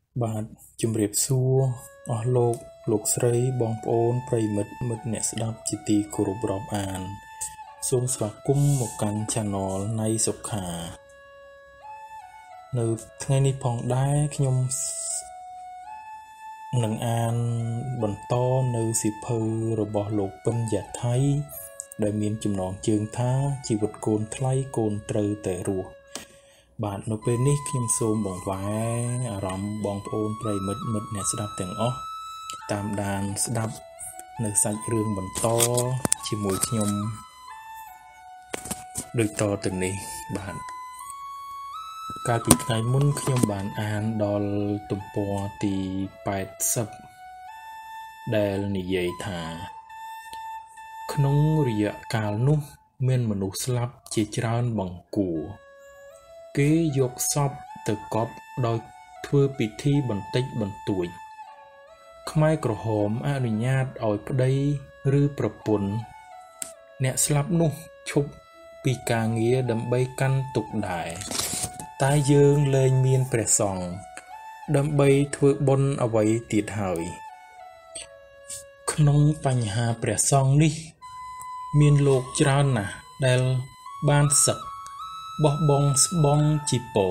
បាទជំរាបសួរអស់លោកស្រីបងប្អូនប្រិយមិត្តអ្នកស្ដាប់ជាទីគោរពរាប់អានសូមស្វាគមន៍មកកាន់ Channel នៃសុខានៅថ្ងៃនេះផងដែរខ្ញុំនឹងអានបន្តនៅសៀវភៅរបស់លោកពិនយ៉ាថៃដែលមានចំណងជើងថាជីវិតកូនថ្លៃកូនត្រូវតែរស់បាទនៅពេលនេះខ្ញុំសូមបង្វែរអារម្មណ៍បងប្អូនប្រិយមិត្តអ្នកស្ដាប់ទាំងអស់តាមដានស្ដាប់នៅសាច់រឿងបន្តជាមួយខ្ញុំដូចតទៅនេះបាទកាលពីថ្ងៃមុនខ្ញុំបានអានដល់ទំព័រទី80ដែលនិយាយថាក្នុងរយៈកាលនោះមានមនុស្សស្លាប់ជាច្រើនបង្គួរគេយកសពទៅកប់ដោយធ្វើពិធីបន្តិចបន្តួចខ្មែរក្រហមអនុញ្ញាតឲ្យប្តីឬប្រពន្ធអ្នកស្លាប់នោះឈប់ពីការងារដើម្បីកាន់ទុក្ខដែរតែយើងលែងមានព្រះសង្ឃដើម្បីធ្វើបុណ្យអ្វីទៀតហើយក្នុងបញ្ហាព្រះសង្ឃនេះមានលោកច្រើនណាស់ដែលបានសឹកបោះបង់ស្បង់ជីពោ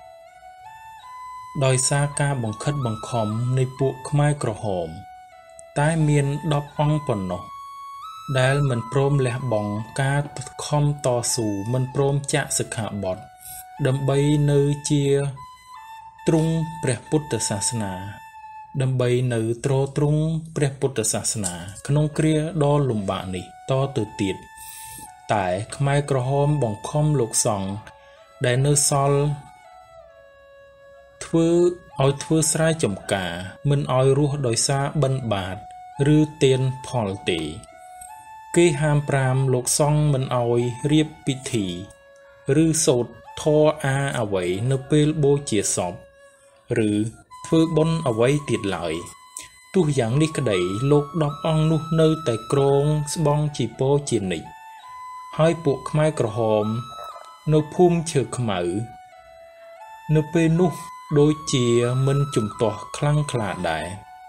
ដោយសារការបង្ខិតបង្ខំនៃពួកខ្មែរក្រហមតែមាន10អង្គប៉ុណ្ណោះដែលមិនព្រមលះបង់ការខំតស៊ូមិនព្រមចាកសិក្ខាបទដើម្បីនៅជាទ្រង់ព្រះពុទ្ធសាសនាដើម្បីនៅទ្រទ្រង់ព្រះពុទ្ធសាសនាក្នុងគ្រាដ៏លំបាកនេះតទៅទៀតតែខ្មែរក្រហមបង្ខំលោកសង្ឃដែលនៅសល់ធ្វើស្រែចម្ការមិនឲ្យរស់ដោយសារបិណ្ឌបាតឬទានផលទេគេហាម5លោកសង្ឃមិនឲ្យរៀបពិធីឬសូត្រធម៌អ្វីនៅពេលបូជាសពឬធ្វើបុណ្យអ្វីទៀតឡើយទោះយ៉ាងនេះក្តីលោក10អង្គនោះនៅតែគ្រងស្បង់ជីពោជានិច្ចហើយពួកខ្មែរក្រហមនៅភូមិឈើខ្មៅនៅពេលនោះដូចជាមិនជំទាស់ខ្លាំងក្លាដែរ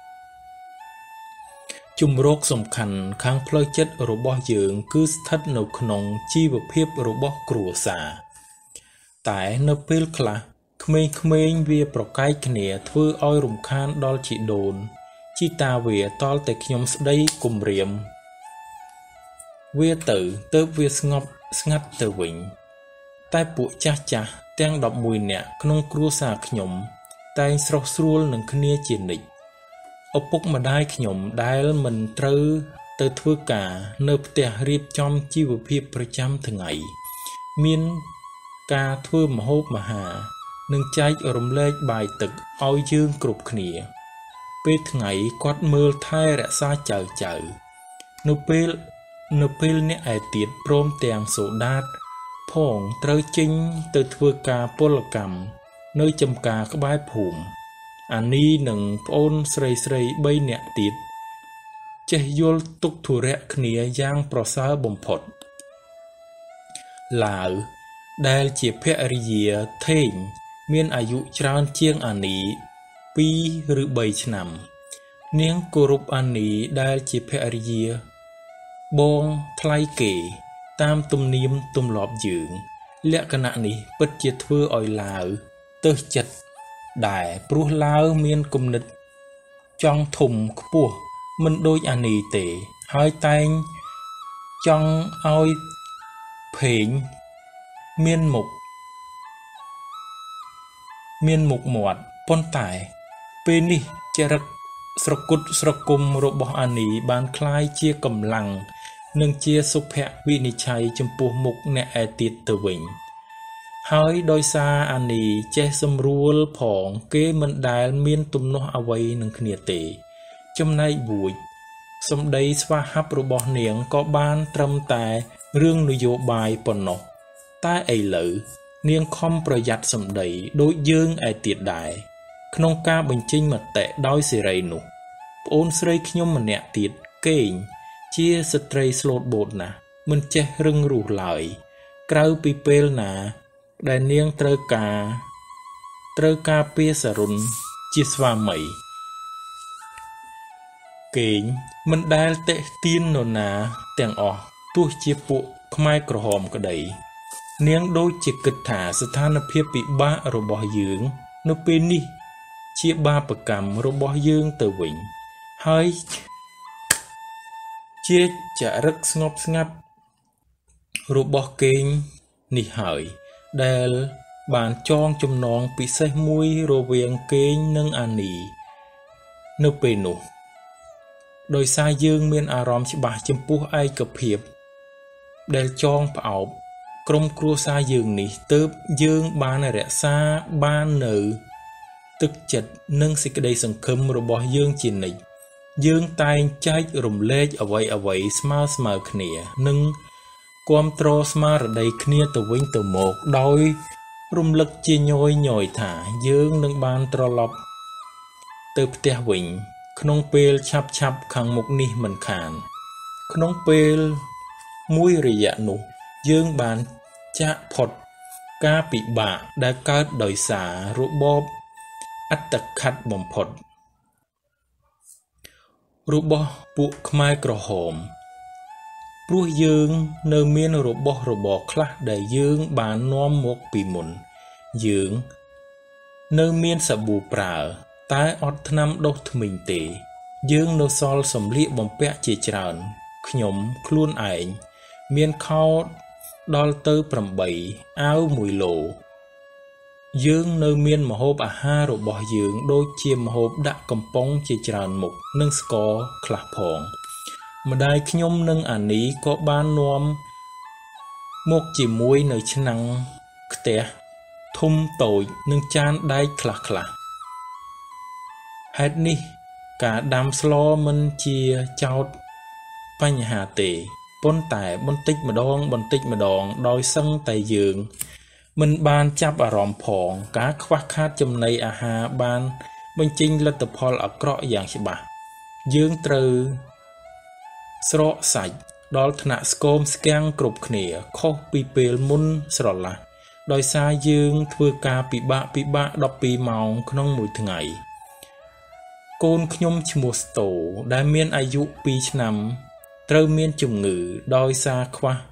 ជំរកសំខាន់ខាងផ្លូវចិត្តរបស់យើងគឺស្ថិតនៅក្នុងជីវភាពរបស់គ្រួសារតែនៅពេលខ្លះក្មេងៗវាប្រកែកគ្នាធ្វើឲ្យរំខានដល់ជីដូនជីតាវាតល់តែខ្ញុំស្ដីគំរាមវាទៅវាស្ងប់ស្ងាត់ទៅវិញតែពួកចាស់ទាំង11នាក់ក្នុងគ្រួសារខ្ញុំតែងស្រស់ស្រួលនឹងគ្នាជានិច្ចឪពុកម្ដាយខ្ញុំដែលមិនត្រូវទៅធ្វើការនៅផ្ទះរៀបចំជីវភាពប្រចាំថ្ងៃមានការធ្វើម្ហូបអាហារនិងចែករំលែកបាយទឹកឲ្យយើងគ្រប់គ្នាពេលថ្ងៃគាត់មើលថែរក្សាចៅនៅពេលអ្នកឯទៀតព្រមទាំងសូដាតផងត្រូវចេញទៅធ្វើការពលកម្មនៅចំការក្បែរភូមិអានីនិងប្អូនស្រី3នាក់ទៀតចេះយល់ទុក្ខធុរៈគ្នាយ៉ាងប្រសើរបំផុតឡាវដែលជាភរិយាថេងមានអាយុច្រើនជាងអានី2ឬ3ឆ្នាំនាងគោរពអានីដែលជាភរិយាបងថ្លៃគេតាមទំនៀមទម្លាប់យើងលក្ខណៈនេះពិតជាធ្វើឲ្យឡាវទើសចិត្តដែរព្រោះឡាវមានគំនិតចង់ធំខ្ពស់មិនដូចអានីទេហើយតែងចង់ឲ្យភេងមានមុខមាត់ប៉ុន្តែពេលនេះចរិតស្រគត់ស្រគំរបស់អានីបានคล้ายជាកម្លាំងនិងជាសុភវិនិច្ឆ័យចំពោះមុខអ្នកឯទៀតទៅវិញហើយដោយសារអានីចេះសម្រួលផងគេមិនដែលមានទំនាស់អ្វីនឹងគ្នាទេចំណែកវួយសម្ដីស្វាហាប់របស់នាងក៏បានត្រឹមតែរឿងនយោបាយប៉ុណ្ណោះតែឥឡូវនាងខំប្រយ័ត្នសម្ដីដូចយើងឯទៀតដែរក្នុងការបញ្ចេញមតិដោយសេរីនោះប្អូនស្រីខ្ញុំម្នាក់ទៀតកេងជាស្ត្រីស្លូតបូតណាស់មិនចេះរឹងរូសឡើយក្រៅពីពេលណាដែលនាងត្រូវការពារសរុន chia swa mày kênh mình đai tệ tin nô ná tèng tu chia bộ khmaiក្រហមក្តីនាងដូចជាគិតថាស្ថានភាពពិបាករបស់យើងនៅពេលនេះជាបាបកម្មរបស់យើងទៅវិញហើយជាចរិតស្ងប់ស្ងាត់របស់គេងនេះហើយដែលបានចងចំណងពិសេសមួយរវាងគេងនិងអានីនៅពេលនោះដោយសារយើងមានអារម្មណ៍ច្បាស់ចំពោះឯកភាពដែលចងផ្អោបក្រុមគ្រួសារយើងនេះទើបយើងបានរក្សាបាននៅទឹកចិត្តនិងសេចក្តីសង្ឃឹមរបស់យើងជានិច្ចយើងតែងចែករំលែកអ្វីស្មើគ្នានិងគាំទ្រស្មារតីគ្នាទៅវិញទៅមកដោយរំលឹកជាញយថាយើងនឹងបានត្រឡប់ទៅផ្ទះវិញក្នុងពេលឆាប់ខាងមុខនេះមិនខានក្នុងពេលមួយរយៈនោះយើងបានចាកផុតការពិបាកដែលកើតដោយសាររបបអត្តឃាតបំផុតរបស់ពួកខ្មែរក្រហមព្រោះយើងនៅមានរបស់របរខ្លះដែលយើងបាននាំមកពីមុនយើងនៅមានសាប៊ូប្រើតែអត់ថ្នាំដុសធ្មេញទេយើងនៅសល់សម្លៀកបំពាក់ជាច្រើនខ្ញុំខ្លួនឯងមានខោដល់ទៅ8អាវ1ឡូយើងនៅមានម្ហូបអាហាររបស់យើងដូចជាម្ហូបដាក់កំប៉ុងជាច្រើនមុខនិងស្ករខ្លះផងម្ដាយខ្ញុំនិងអានីក៏បាននាំមកជាមួយនៅឆ្នាំងខ្ទះធំតូចនិងចានដែកខ្លះហេតុនេះការដាំស្លមិនជាចោតបញ្ហាទេប៉ុន្តែបន្តិចម្ដងដោយសឹងតែយើងមិនបានចាប់អារម្មណ៍ផងការខ្វះខាតចំណីអាហារបានបញ្ចេញលទ្ធផលអាក្រក់យ៉ាងច្បាស់យើងត្រូវស្រកសាច់ដល់ថ្នាក់ស្គមស្គាំងគ្រប់គ្នាខុសពីពេលមុនស្រឡះដោយសារយើងធ្វើការពិបាក12ម៉ោងក្នុងមួយថ្ងៃកូនខ្ញុំឈ្មោះស្តូដែលមានអាយុ2ឆ្នាំត្រូវមានជំងឺដោយសារខ្វះ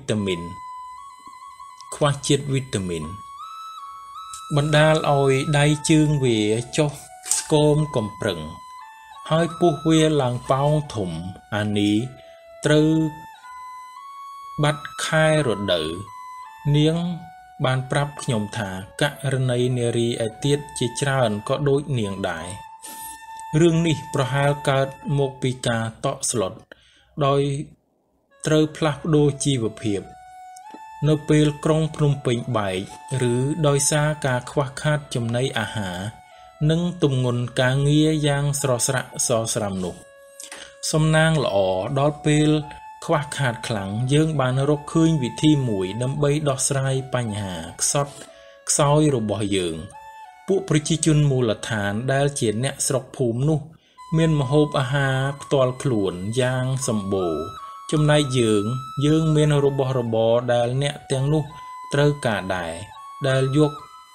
ជាតិវីតាមីនបណ្ដាលឲ្យដៃជើងវាចុះស្គមកំប្រឹងហើយពោះវាឡើងប៉ោងធំអានីត្រូវបាត់ខែរដូវនាងបានប្រាប់ខ្ញុំថាករណីនារីឯទៀតជាច្រើនក៏ដូចនាងដែររឿងនេះប្រហែលកើតមកពីការតក់ស្លុតដោយត្រូវផ្លាស់ប្ដូរជីវភាពនៅពេលក្រុងភ្នំពេញបែកឬដោយសារការខ្វះខាតចំណីអាហារនិងទម្ងន់ការងារយ៉ាងស្រស់ស្រាក់សស្រាំនោះសំណាងល្អដល់ពេលខ្វះខាតខ្លាំងយើងបានរកឃើញវិធីមួយដើម្បីដោះស្រាយបញ្ហាខ្សត់ខ្សោយរបស់យើងពួកប្រជាជនមូលដ្ឋានដែលជាអ្នកស្រុកភូមិនោះមានម្ហូបអាហារផ្ទាល់ខ្លួនយ៉ាងសម្បូរចំណែកយើងមានរបស់របរដែលអ្នកទាំងនោះត្រូវការដែរដែលយក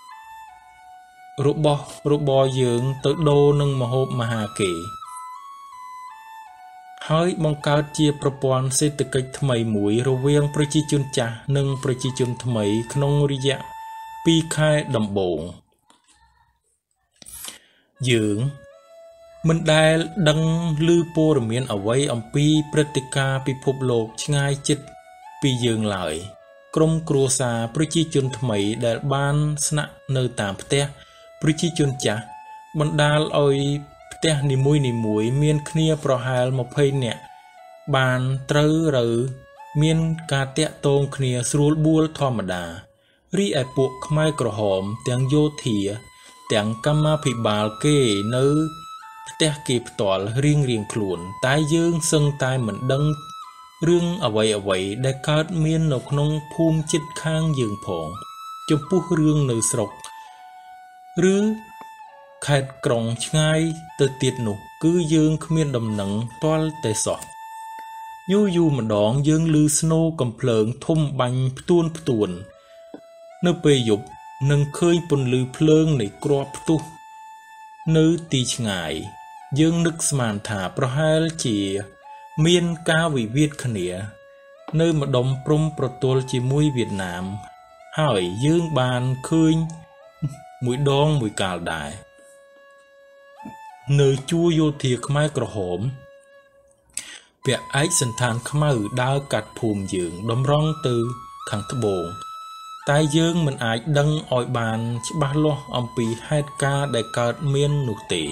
របស់របរយើងទៅដូរនឹងម្ហូបមហាគេហើយបង្កើតជាប្រព័ន្ធសេដ្ឋកិច្ចថ្មីមួយរវាងប្រជាជនចាស់និងប្រជាជនថ្មីក្នុងរយៈ2ខែដំបូងយើងមិនដែលដឹងឮព័ត៌មានអ្វីអំពីព្រឹត្តិការណ៍ពិភពលោកឆ្ងាយជិតពីយើងឡើយក្រុមគ្រួសារប្រជាជនថ្មីដែលបានស្នាក់នៅតាមផ្ទះប្រជាជនចាស់បណ្ដាលឲ្យផ្ទះនីមួយមានគ្នាប្រហែល20នាក់បានត្រូវមានការតាក់ទងគ្នាស្រួលបួលធម្មតារីឯពួកខ្មែរក្រហមទាំងយោធាទាំងកម្មាភិបាលគេនៅផ្ទះគេផ្ទាល់រៀងខ្លួនតែយើងសឹងតែមិនដឹងរឿងអ្វីដែលកើតមាននៅក្នុងភូមិជិតខាងយើងផងចំពោះរឿងនៅស្រុកឬខេត្តក្រុងឆ្ងាយទៅទៀតនោះគឺយើងគ្មានដំណឹងទាល់តែសោះយូរម្ដងយើងឮស្នូរកំភ្លើងធំបាញ់ផ្ទួននៅពេលយប់នឹងឃើញពន្លឺភ្លើងនៃគ្រាប់ផ្ទុះ nữ tì ngài dương nức màn thả pro hai chỉ miên cao vị Việt khnia nơi mà đồng prom protol chỉ mũi Việt Nam hỏi dương bàn khơi mũi đong mũi cào đại nơi chua vô thiệt mai cỏ hổm việc ấy sinh than khmer đau cắt phùm dưỡng đom rong từ khẳng thấp bồn tai dương mình ai đăng ỏi bàn ba lo ông pì hai ca đại cát miên nụ tỉ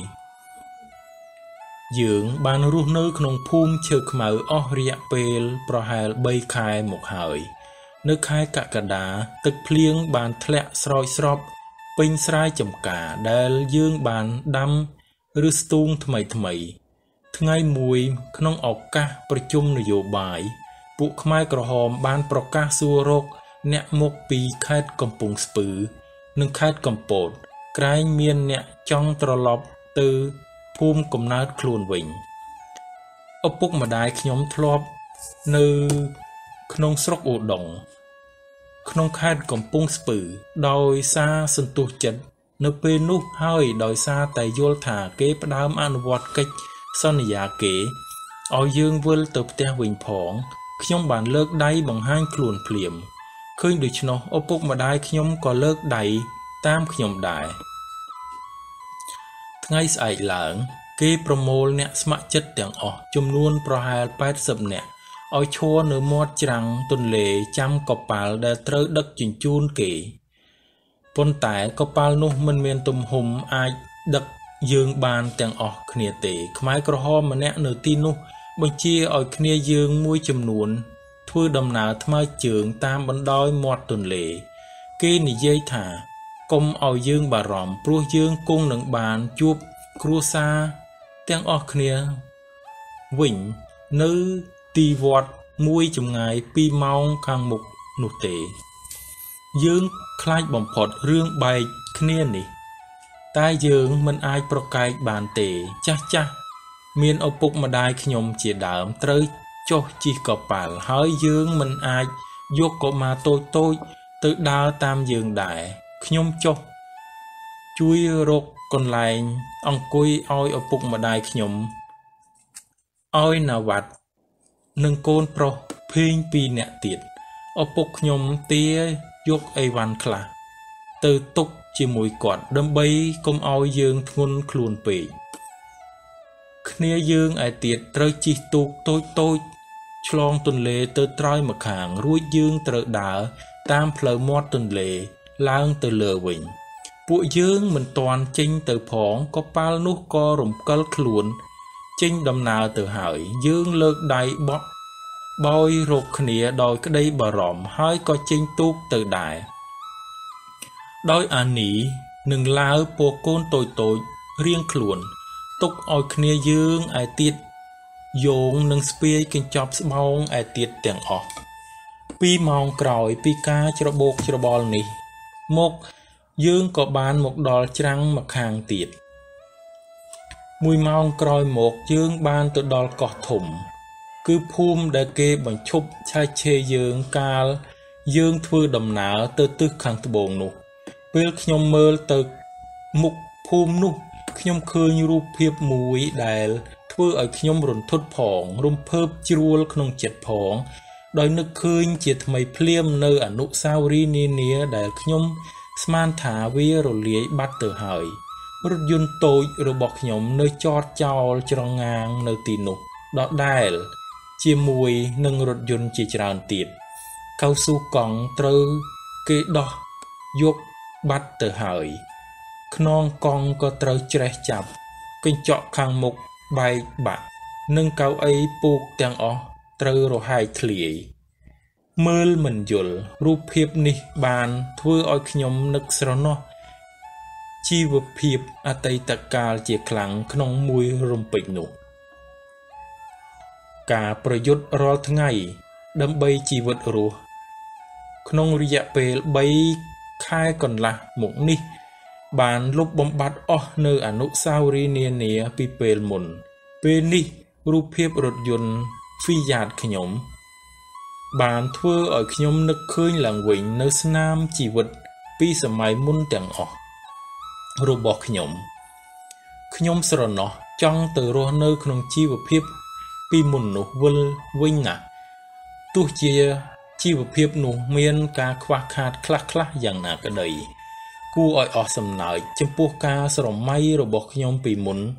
dưỡng bàn ru nơiក្នុងភូមិជើខ្មៅអស់រយៈពេលប្រហែល3ខែមកហើយនៅខែកក្កដាទឹកភ្លៀងបានធ្លាក់ស្រោចស្រពពេញស្រែចម្ការដែលយើងបានដាំឬស្ទូងថ្មីថ្ងៃមួយក្នុងឱកាសប្រជុំនយោបាយពួកខ្មែរក្រហមបានប្រកាសសួររកអ្នកមកពីខេត្តកំពង់ស្ពឺនិងខេត្តកំពតក្រែងមានអ្នកចង់ត្រឡប់ទៅភូមិកំណើតខ្លួនវិញឪពុកម្ដាយខ្ញុំធ្លាប់នៅក្នុងស្រុកឧដុង្គក្នុងខេត្តកំពង់ស្ពឺដោយសារសន្ទុះចិត្តនៅពេលនោះហើយដោយសារតែយល់ថាគេផ្ដើមអនុវត្តកិច្ចសន្យាគេឲ្យយើងវិលទៅផ្ទះវិញផងខ្ញុំបានលើកដៃបង្ហាញខ្លួនភ្លាមឃើញដូច្នោះឪពុកម្ដាយខ្ញុំក៏លើកដៃតាមខ្ញុំដែរថ្ងៃស្អែកឡើងគេប្រមូលអ្នកស្ម័គ្រចិត្តទាំងអស់ចំនួនប្រហែល80នាក់ឲ្យឈរនៅមាត់ច្រាំងទន្លេចាំកប៉ាល់ដែលត្រូវដឹកជញ្ជូនគេប៉ុន្តែកប៉ាល់នោះមិនមានទំហំអាចដឹកយើងបានទាំងអស់គ្នាទេខ្មែរក្រហមម្នាក់នៅទីនោះបញ្ជាឲ្យគ្នាយើងមួយចំនួនធ្វើដំណើរថ្មើរជើងតាមបណ្ដោយមាត់ទន្លេគេនិយាយថាកុំឲ្យយើងបារម្ភព្រោះយើងគង់នឹងបានជួបគ្រួសារទាំងអស់គ្នាវិញនៅទីវត្តមួយចម្ងាយ2ម៉ោងខាងមុខនោះទេយើងខ្លាចបំផុតរឿងបែកគ្នានេះតែយើងមិនអាចប្រកែកបានទេចាស់មានឪពុកម្ដាយខ្ញុំជាដើមត្រូវចុះជិះកប៉ាល់ហើយយើងមិនអាចយកកុមារតូចទៅដើរតាមយើងដែរខ្ញុំចុះជួយរកកន្លែងអង្គុយឲ្យឪពុកម្ដាយខ្ញុំឲ្យណាវ៉ាត់និងកូនប្រុសភេង2នាក់ទៀតឪពុកខ្ញុំទាយកអីវ៉ាន់ខ្លះទៅទុកជាមួយគាត់ដើម្បីកុំឲ្យយើងធ្ងន់ខ្លួនពេកគ្នាយើងឯទៀតត្រូវជិះទូកតូចឆ្លងទន្លេទៅត្រើយម្ខាងរួចយើងត្រូវដើរតាមផ្លូវមាត់ទន្លេឡើងទៅលើវិញពួកយើងមិនទាន់ចេញទៅផងក៏ប៉ាល់នោះក៏រំកិលខ្លួនចេញដំណើរទៅហើយយើងលើកដៃបោយរកគ្នាដោយក្តីបារម្ភហើយក៏ចេញទូកទៅដែរដោយអានីនឹងឡាវពកូនតូចរៀងខ្លួនទុកឲ្យគ្នាយើងឯទៀតយោងនឹងស្ពាយកញ្ចប់ស្បោងឯទៀតទាំងអស់2ម៉ោងក្រោយពីការច្របូកច្របល់នេះមកយើងក៏បានមកដល់ច្រាំងម្ខាងទៀត1ម៉ោងក្រោយមកយើងបានទៅដល់កោះធំគឺភូមិដែលគេបញ្ឈប់ឆែកឆេរយើងកាលយើងធ្វើដំណើរទៅទិសខាងត្បូងនោះពេលខ្ញុំមើលទៅមុខភូមិនោះខ្ញុំឃើញរូបភាពមួយដែលធ្វើឲ្យខ្ញុំរន្ធត់ផងរំភើបជ្រួលក្នុងចិត្តផងដោយនឹកឃើញជាថ្មីភ្លាមនៅអនុស្សាវរីយ៍នានាដែលខ្ញុំស្មានថាវារលាយបាត់ទៅហើយរថយន្តតូចរបស់ខ្ញុំនៅចតចោលច្រងងាងនៅទីនោះដដែលជាមួយនឹងរថយន្តជាច្រើនទៀតកៅស៊ូកង់ត្រូវគេដោះយកបាត់ទៅហើយខ្នងកង់ក៏ត្រូវច្រេះចាប់កញ្ចក់ខាងមុខបែកបាក់និងកៅអីពូកទាំងអស់ត្រូវរហែកធ្លាយមើលមិនយល់រូបភាពនេះបានធ្វើឲ្យខ្ញុំនឹកស្រណោះជីវភាពអតីតកាលជាខ្លាំងក្នុងមួយរំពេចនោះការប្រយុទ្ធរាល់ថ្ងៃដើម្បីជីវិតរស់ក្នុងរយៈពេល3ខែកន្លះមកនេះបានលុបបំបាត់អស់នៅអនុស្សាវរីយ៍នានាពីពេលមុនពេលនេះរូបភាពរថយន្ត Fiat ខ្ញុំបានធ្វើឲ្យខ្ញុំនឹកឃើញឡើងវិញនៅស្នាមជីវិតពីសម័យមុនទាំងអស់របស់ខ្ញុំខ្ញុំស្រណោះចង់ទៅរស់នៅក្នុងជីវភាពពីមុននោះវិលវិញណាស់ទោះជាជីវភាពនោះមានការខ្វះខាតខ្លះៗយ៉ាងណាក្តីគួរឲ្យអស់សំណើចចំពោះការស្រមៃរបស់ខ្ញុំពីមុន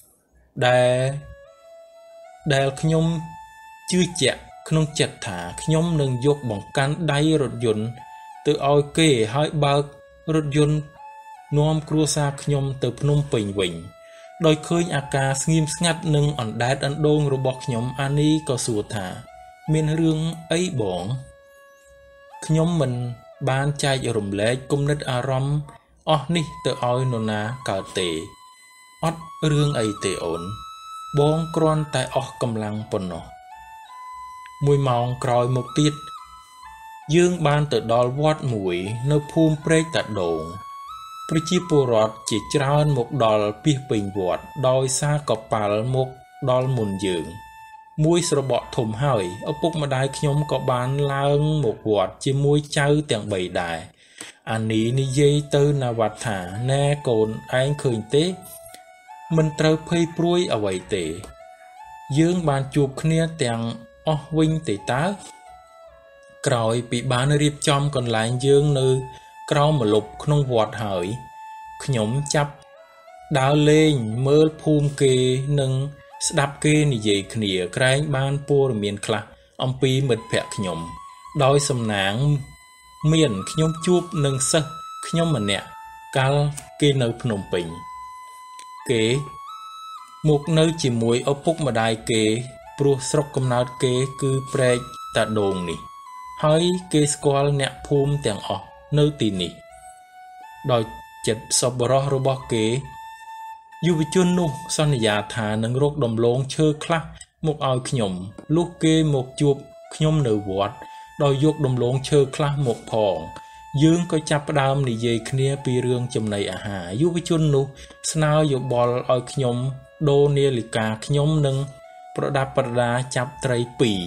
ដែលខ្ញុំជឿជាក់ក្នុងចិត្តថាខ្ញុំនឹងយកបង្កាន់ដៃរថយន្តទៅឲ្យគេហើយបើករថយន្តនាំគ្រួសារខ្ញុំទៅភ្នំពេញវិញដោយឃើញអាការស្ងៀមស្ងាត់និងអណ្ដែតអណ្ដូងរបស់ខ្ញុំអានីក៏សួរថាមានរឿងអីបងខ្ញុំមិនបានចែករំលែកគំនិតអារម្មណ៍អស់នេះទៅឲ្យនរណាកើតទេអត់រឿងអីទេអូនបងគ្រាន់តែអស់កម្លាំងប៉ុណ្ណោះ1 ម៉ោងក្រោយមកទៀតយើងបានទៅដល់វត្តមួយនៅភូមិព្រែកតាដូងប្រជាពលរដ្ឋជាច្រើនមកដល់ពាសពេញវត្តដោយសារកប៉ាល់មកដល់មុនយើងមួយស្របក់ធំហើយឪពុកម្ដាយខ្ញុំក៏បានឡើងមកវត្តជាមួយចៅទាំង3ដែរអានីនិយាយទៅណាវត្តថាណែកូនឯងឃើញទេមិនត្រូវភ័យព្រួយអ្វីទេយើងបានជួបគ្នាទាំងអស់វិញទេតើក្រោយពីបានរៀបចំកន្លែងយើងនៅក្រោមម្លប់ក្នុងវត្តហើយខ្ញុំចាប់ដើរលេងមើលភូមិគេនិងស្ដាប់គេនិយាយគ្នាក្រែងបានព័ត៌មានខ្លះអំពីមិត្តភក្តិខ្ញុំដោយសំណាងមានខ្ញុំជួបនឹងសិស្សខ្ញុំម្នាក់កាលគេនៅភ្នំពេញគេមកនៅជាមួយឪពុកម្ដាយគេព្រោះស្រុកកំណើតគេគឺព្រែកតាដូងនេះហើយគេស្គាល់អ្នកភូមិទាំងអស់នៅទីនេះដោយចិត្តសប្បុរសរបស់គេយុវជននោះសន្យាថានឹងរកដំឡូងឈើខ្លះមកឲ្យខ្ញុំលុះគេមកជួបខ្ញុំនៅវត្តដោយយកដំឡូងឈើខ្លះមកផងយើងក៏ចាប់ផ្ដើមនិយាយគ្នាពីរឿងចំណីអាហារយុវជននោះស្នើយោបល់ឲ្យខ្ញុំដូរនាឡិកាខ្ញុំនឹងប្រដាប់ប្រដាចាប់ត្រី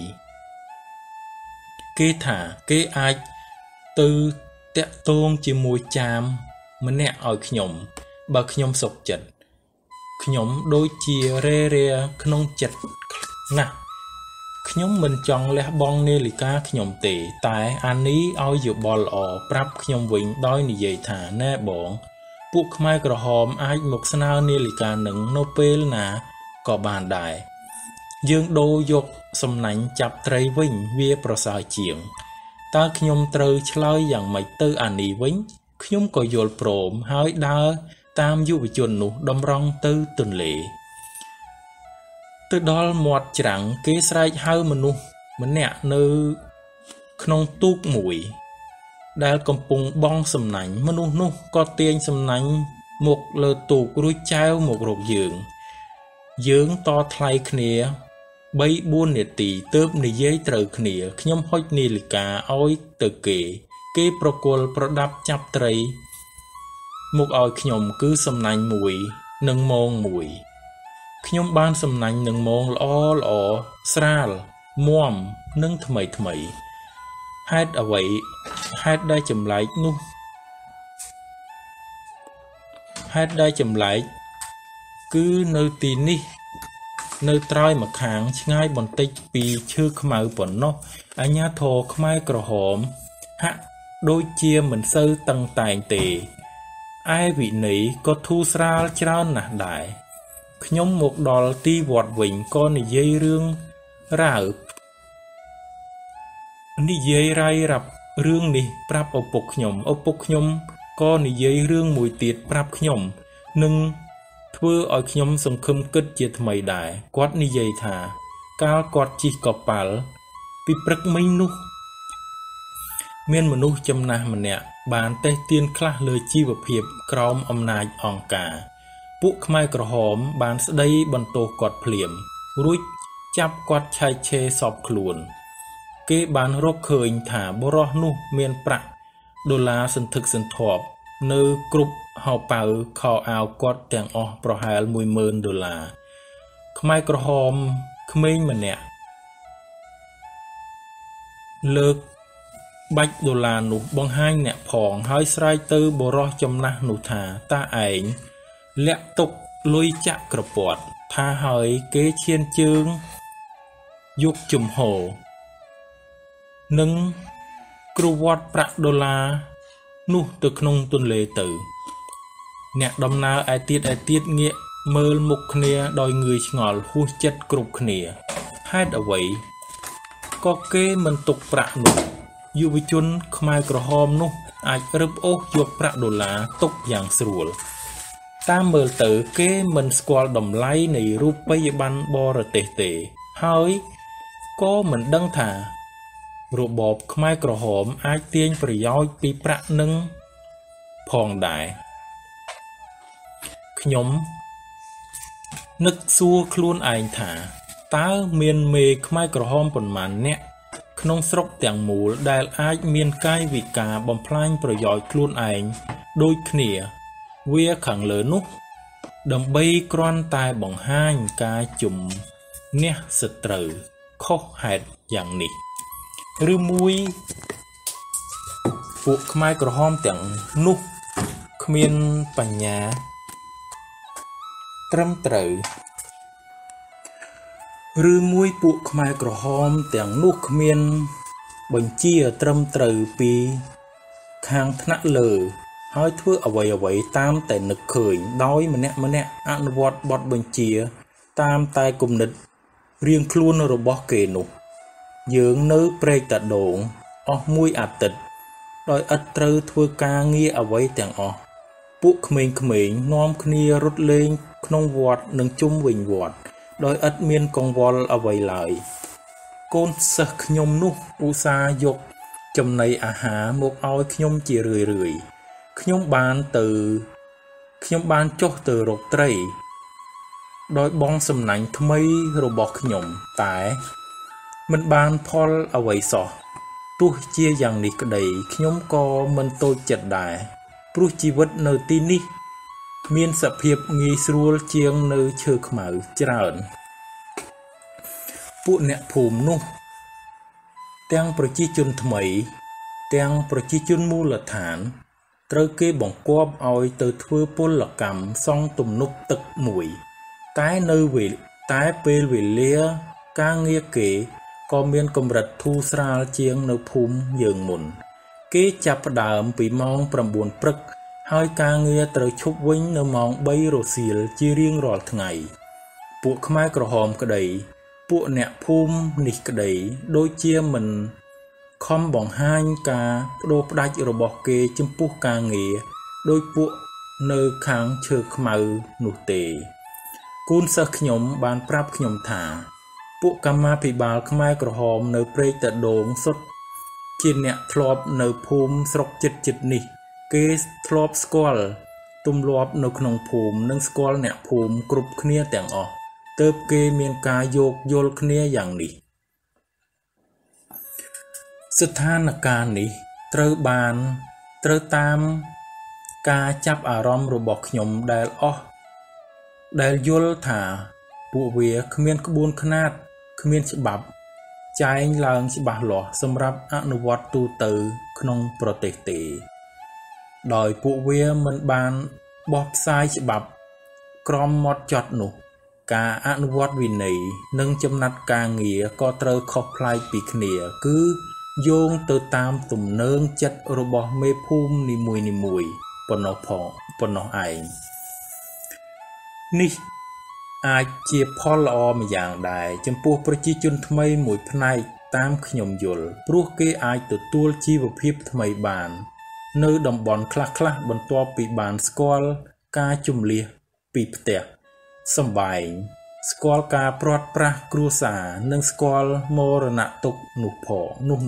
2គេថាគេអាចទៅតាក់ទងជាមួយចាមម្នាក់ឲ្យខ្ញុំបើខ្ញុំសុខចិត្តខ្ញុំដូចជារេរាក្នុងចិត្តណាស់ខ្ញុំមិនចង់លះបង់នាឡិកាខ្ញុំទេតែអានីឲ្យយោបល់ល្អប្រាប់ខ្ញុំវិញដោយនិយាយថាណែបងពួកខ្មែរក្រហមអាចមកស្នើនាឡិកានឹងនៅពេលណាក៏បានដែរយើងដូរយកសំណាញ់ចាប់ត្រីវិញវាប្រសើរជាងតើខ្ញុំត្រូវឆ្លើយយ៉ាងម៉េចទៅអានីវិញខ្ញុំក៏យល់ព្រមហើយដើរតាមយុវជននោះតម្រង់ទៅទន្លេទៅដល់មាត់ច្រាំងគេស្រែកហៅមនុស្សម្នាក់នៅក្នុងទូកមួយដែលកំពុងបង់សំណាញ់មនុស្សនោះក៏ទាញសំណាញ់មកលើទូករួចចែវមករកយើងតថ្លៃគ្នា3-4 នាទីទើបនិយាយត្រូវគ្នាខ្ញុំហុចនាឡិកាឲ្យទៅគេប្រគល់ប្រដាប់ចាប់ត្រីមកឲ្យខ្ញុំគឺសំណាញ់1និងមង1ខ្ញុំបានសំណាញ់នឹងមងល្អស្រាលមាំនិងថ្មីហេតុដែលចម្លែកគឺនៅទីនេះនៅត្រើយម្ខាងឆ្ងាយបន្តិចពីឈើខ្មៅប៉ុណ្ណោះអាជ្ញាធរខ្មែរក្រហមហាក់ដូចជាមិនសូវតឹងតែងទេឯវិន័យក៏ធូរស្រាលច្រើនណាស់ដែរខ្ញុំមកដល់ទីវត្តវិញក៏និយាយរឿងរាយរាប់រឿងនេះប្រាប់ឪពុកខ្ញុំក៏និយាយរឿងមួយទៀតប្រាប់ខ្ញុំនិងធ្វើឲ្យខ្ញុំសង្ឃឹមគិតជាថ្មីដែរគាត់និយាយថាកាលគាត់ជិះកប៉ាល់ពីព្រឹកមិញនោះមានមនុស្សចំណាស់ម្នាក់បានតេះទៀនខ្លះលើជីវភាពក្រោមអំណាចអង្គការពួកខ្មែរក្រហមបានស្ដីបន្ទោសគាត់ភ្លាមរួចចាប់គាត់ឆែកឆេរសពខ្លួនគេបានរកឃើញថាបុរសនោះមានប្រាក់ដុល្លារសន្ធឹកសន្ធាប់នៅគ្រប់ហោប៉ៅខោអាវគាត់ទាំងអស់ប្រហែល$10,000ខ្មែរក្រហមក្មេងម្នាក់លើកបាច់ដុល្លារនោះបង្ហាញអ្នកផងហើយស្រែកទៅបុរសចំណាស់នោះថាតើឯងលាក់ទុកលុយចាក់ក្រពាត់ថាហើយគេឈានជើងយកជំហរនិងគ្រូវត្តប្រាក់ដុល្លារនោះទៅក្នុងទន្លេទៅអ្នកដំណើរឯទៀតងាកមើលមុខគ្នាដោយងឿយឆ្ងល់ហួសចិត្តគ្រប់គ្នាហេតុអ្វីក៏គេមិនទុកប្រាក់នោះយុវជនខ្មែរក្រហមនោះអាចរឹបអូសយកប្រាក់ដុល្លារទុកយ៉ាងស្រួលតាមមើលទៅគេមិនស្គាល់តម្លៃនៃរូបិយប័ណ្ណបរទេសទេហើយក៏មិនដឹងថារបបខ្មែរក្រហមអាចទាញប្រយោជន៍ពីប្រាក់នឹងផងដែរខ្ញុំនឹកសួរខ្លួនឯងថាតើមានមេខ្មែរក្រហមប៉ុន្មានអ្នកក្នុងស្រុកទាំងមូលដែលអាចមានកាយវិការបំផ្លាញប្រយោជន៍ខ្លួនឯងដូចគ្នាវាខាងលើនោះដើម្បីគ្រាន់តែបង្ហាញការជំនះសត្រូវខុសហេតុយ៉ាងនេះឬមួយពួកខ្មែរក្រហមទាំងនោះគ្មានបញ្ញាត្រឹមត្រូវឬមួយពួកខ្មែរក្រហមទាំងនោះគ្មានបញ្ជាត្រឹមត្រូវពីខាងថ្នាក់លើហើយធ្វើអ្វីតាមតែនឹកឃើញដោយម្នាក់អនុវត្តបទបញ្ជាតាមតែគំនិតរៀងខ្លួនរបស់គេនោះយើងនៅព្រែកតាដូងអស់មួយអាទិត្យដោយឥតត្រូវធ្វើការងារអ្វីទាំងអស់ពួកក្មេងៗនាំគ្នារត់លេងក្នុងវត្តនិងជុំវិញវត្តដោយឥតមានកង្វល់អ្វីឡើយកូនសិស្សខ្ញុំនោះឧស្សាហ៍យកចំណីអាហារមកឲ្យខ្ញុំជារឿយខ្ញុំបានចុះទៅរកត្រីដោយបងសំណាញ់ថ្មីរបស់ខ្ញុំតែមិនបានផលអ្វីសោះទោះជាយ៉ាងនេះក្តីខ្ញុំក៏មិនតូចចិត្តដែរព្រោះជីវិតនៅទីនេះមានសភាពងាយស្រួលជាងនៅឈើខ្មៅច្រើនពួកអ្នកភូមិនោះទាំងប្រជាជនថ្មីទាំងប្រជាជនមូលដ្ឋានត្រូវគេបង្គាប់ឲ្យទៅធ្វើពលកម្មសង់ទំនប់ទឹកមួយតែពេលវេលាការងារគេក៏មានកម្រិតធូរស្រាលជាងនៅភូមិយើងមុនគេចាប់ផ្ដើមពីម៉ោង 9 ព្រឹកហើយការងារត្រូវឈប់វិញនៅម៉ោង 3 រសៀលជារៀងរាល់ថ្ងៃពួកខ្មែរក្រហមក្តីពួកអ្នកភូមិនេះក្តីដូចជាមិនខំបង្ហាញការបដូរផ្ដាច់របស់គេចំពោះការងារដោយពួកនៅខាងឈើខ្មៅនោះទេកូនសិស្សខ្ញុំបានប្រាប់ខ្ញុំថាពួកកម្មាភិបាលខ្មែរក្រហមនៅព្រែកតាដូងសុទ្ធជាអ្នកធ្លាប់នៅភូមិស្រុកចិត្តនេះគេធ្លាប់ស្គាល់ទម្លាប់នៅក្នុងភូមិនិងស្គាល់អ្នកភូមិគ្រប់គ្នាទាំងអស់ទើបគេមានការយោគយល់គ្នាយ៉ាងនេះស្ថានភាពនេះត្រូវតាមការចាប់អារម្មណ៍របស់ខ្ញុំដែលយល់ថាពួកវាគ្មានក្បួនខ្នាតគ្មានច្បាប់ចែងឡើងច្បាស់លាស់សម្រាប់អនុវត្តទូទៅក្នុងប្រទេសទេដោយពួកវាមិនបានបោះផ្សាយច្បាប់ក្រមមាត់ចត់នោះការអនុវត្តវិន័យនិងចំណាត់ការងារក៏ត្រូវខុសប្លែកពីគ្នាគឺយោងទៅតាមទំនើងចិត្តរបស់មេភូមិនីមួយប៉ុណ្ណោះឯងនេះអាចជាផលល្អម្យ៉ាងដែរចំពោះប្រជាជនថ្មីមួយផ្នែកតាមខ្ញុំយល់ព្រោះគេអាចទទួលជីវភាពថ្មីបាននៅតំបន់ខ្លះបន្ទាប់ពីបានស្គាល់ការជម្លៀសពីផ្ទះសម្បែងស្គាល់ការព្រាត់ប្រាសគ្រួសារនិងស្គាល់មរណទុក្ខនោះ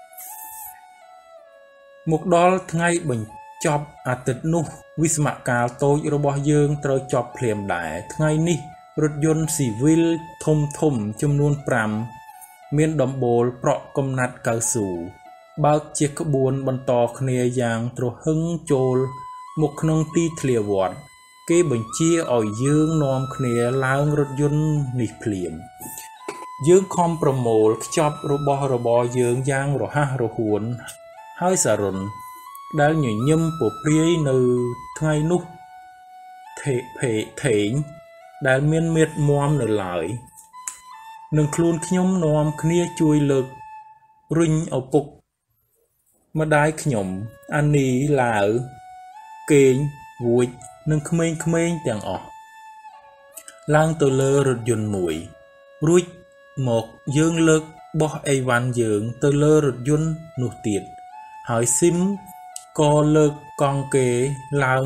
មកដល់ថ្ងៃបញ្ចប់អាទិត្យនោះវិស្មកាលតូចរបស់យើងត្រូវចប់ភ្លាមដែរថ្ងៃនេះរថយន្តស៊ីវិលធំចំនួន 5មានដំបូលប្រក់កំណាត់កៅស៊ូបើកជាក្បួនបន្តគ្នាយ៉ាងទ្រហឹងចូលមកក្នុងទីធ្លាវត្តគេបញ្ជាឲ្យយើងនាំគ្នាឡើងរថយន្តនេះភ្លាមយើងខំប្រមូលខ្ចប់របស់របរយើងយ៉ាងរហ័សរហួនហើយសារុនដែលញញឹមពព្រាយនៅថ្ងៃនោះ thểដែលមានមេត្មាំនៅឡើយនឹងខ្លួនខ្ញុំនាំគ្នាជួយលើករុញឪពុកម្ដាយខ្ញុំអានីឡាវកេងវួចនិងក្មេងៗទាំងអស់ឡើងទៅលើរថយន្តមួយរួចមកយើងលើកបោះអីវ៉ាន់យើងទៅលើរថយន្តនោះទៀតហើយស៊ីមក៏លើកកង់គេឡើង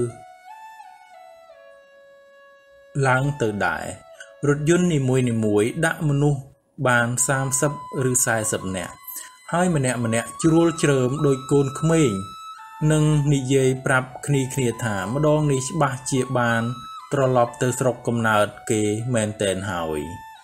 ទៅដែររថយន្តនីមួយដាក់មនុស្សបាន30ឬ40នាក់ហើយម្នាក់ជ្រួលជ្រើមដូចកូនក្មេងនិងនិយាយប្រាប់គ្នាថាម្ដងនេះច្បាស់ជាបានត្រឡប់ទៅស្រុកកំណើតគេមែនតែនហើយ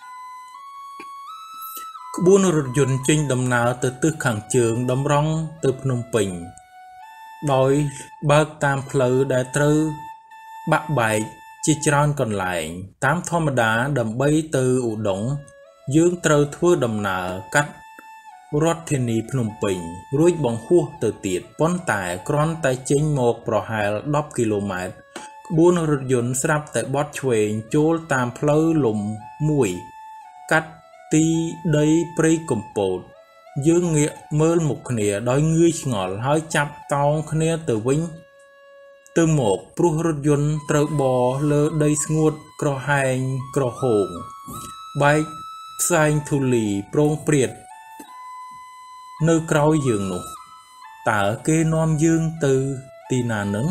ក្បួនរថយន្តចេញដំណើរទៅទិសខាងជើងតម្រង់ទៅភ្នំពេញដោយបើកតាមផ្លូវដែលត្រូវបាក់បែកជាច្រើនកន្លែងតាមធម្មតាដើម្បីទៅឧដុង្គយើងត្រូវធ្វើដំណើរកាត់រដ្ឋធានីភ្នំពេញរួចបង្ហោះទៅទៀតប៉ុន្តែគ្រាន់តែចេញមកប្រហែល10គីឡូម៉ែត្រក្បួនរថយន្តស្រាប់តែបត់ឆ្វេងចូលតាមផ្លូវលំមួយកាត់ទីដីព្រៃកំពតយើងងាកមើលមុខគ្នាដោយងាយឆ្ងល់ហើយចាប់តោងគ្នាទៅវិញទៅមកព្រោះរថយន្តត្រូវបរលើដីស្ងួតក្រហែងក្រហមបែកផ្សែងធូលីប្រងព្រាតនៅក្រោយយើងនោះតើគេនាំយើងទៅទីណានឹង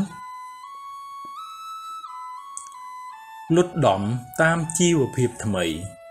លុតដំតាមជីវភាពថ្មី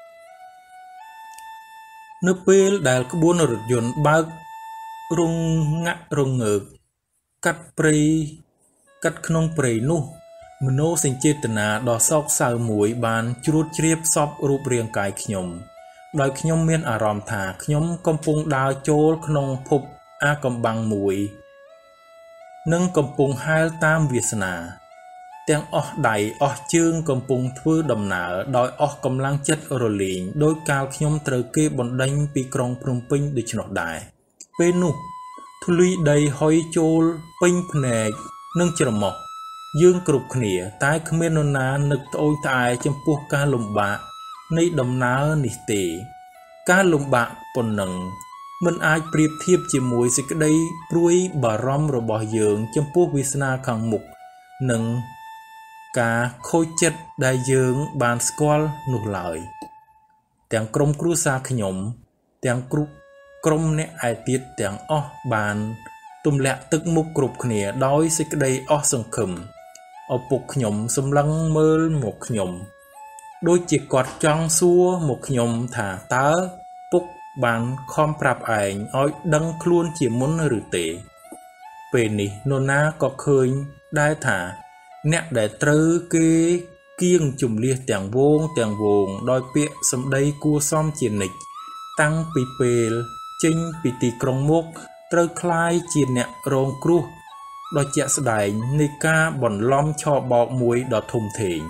នៅពេលដែលក្បួនរថយន្តបើករងាក់រងើកកាត់ក្នុងព្រៃនោះមនោសញ្ចេតនាដ៏សោកសៅមួយបានជ្រួតជ្រាបសពរូបរាងកាយខ្ញុំដោយខ្ញុំមានអារម្មណ៍ថាខ្ញុំកំពុងដើរចូលក្នុងភពអាកំបាំងមួយនិងកំពុងហែលតាមវាសនាទាំងអស់ដៃអស់ជើងកំពុងធ្វើដំណើរដោយអស់កម្លាំងចិត្តរលែងដោយកាលខ្ញុំត្រូវគេបណ្ដេញពីក្រុងភ្នំពេញដូច្នោះដែរពេលនោះធូលីដីហុយចូលពេញភ្នែកនិងច្រមុះយើងគ្រប់គ្នាតែគ្មាននរណានឹកត្អូញត្អែចំពោះការលំបាកនៃដំណើរនេះទេការលំបាកប៉ុណ្ណឹងមិនអាចប្រៀបធៀបជាមួយសេចក្តីព្រួយបារម្ភរបស់យើងចំពោះវាសនាខាងមុខនិងការខូចចិត្តដែលយើងបានស្គាល់នោះឡើយទាំងក្រុមគ្រួសារខ្ញុំទាំងក្រុមអ្នកឯទៀតទាំងអស់បានទម្លាក់ទឹកមុខគ្រប់គ្នាដោយសេចក្តីអស់សង្ឃឹមឪពុកខ្ញុំសម្លឹងមើលមកខ្ញុំដូចជាគាត់ចង់សួរមកខ្ញុំថាតើពុកបានខំប្រាប់ឯងឲ្យដឹងខ្លួនជាមុនឬទេពេលនេះនរណាក៏ឃើញដែរថាអ្នកដែលត្រូវគេគៀងជំលះទាំងវងដោយពាក្យសម្ដីគួរសមជានិច្ចតាំងពីពេលចេញពីទីក្រុងមកត្រូវคล้ายជាអ្នករងគ្រោះដ៏ជាក់ស្ដែងនៃការបន្លំឆបោកមួយដ៏ធំធេង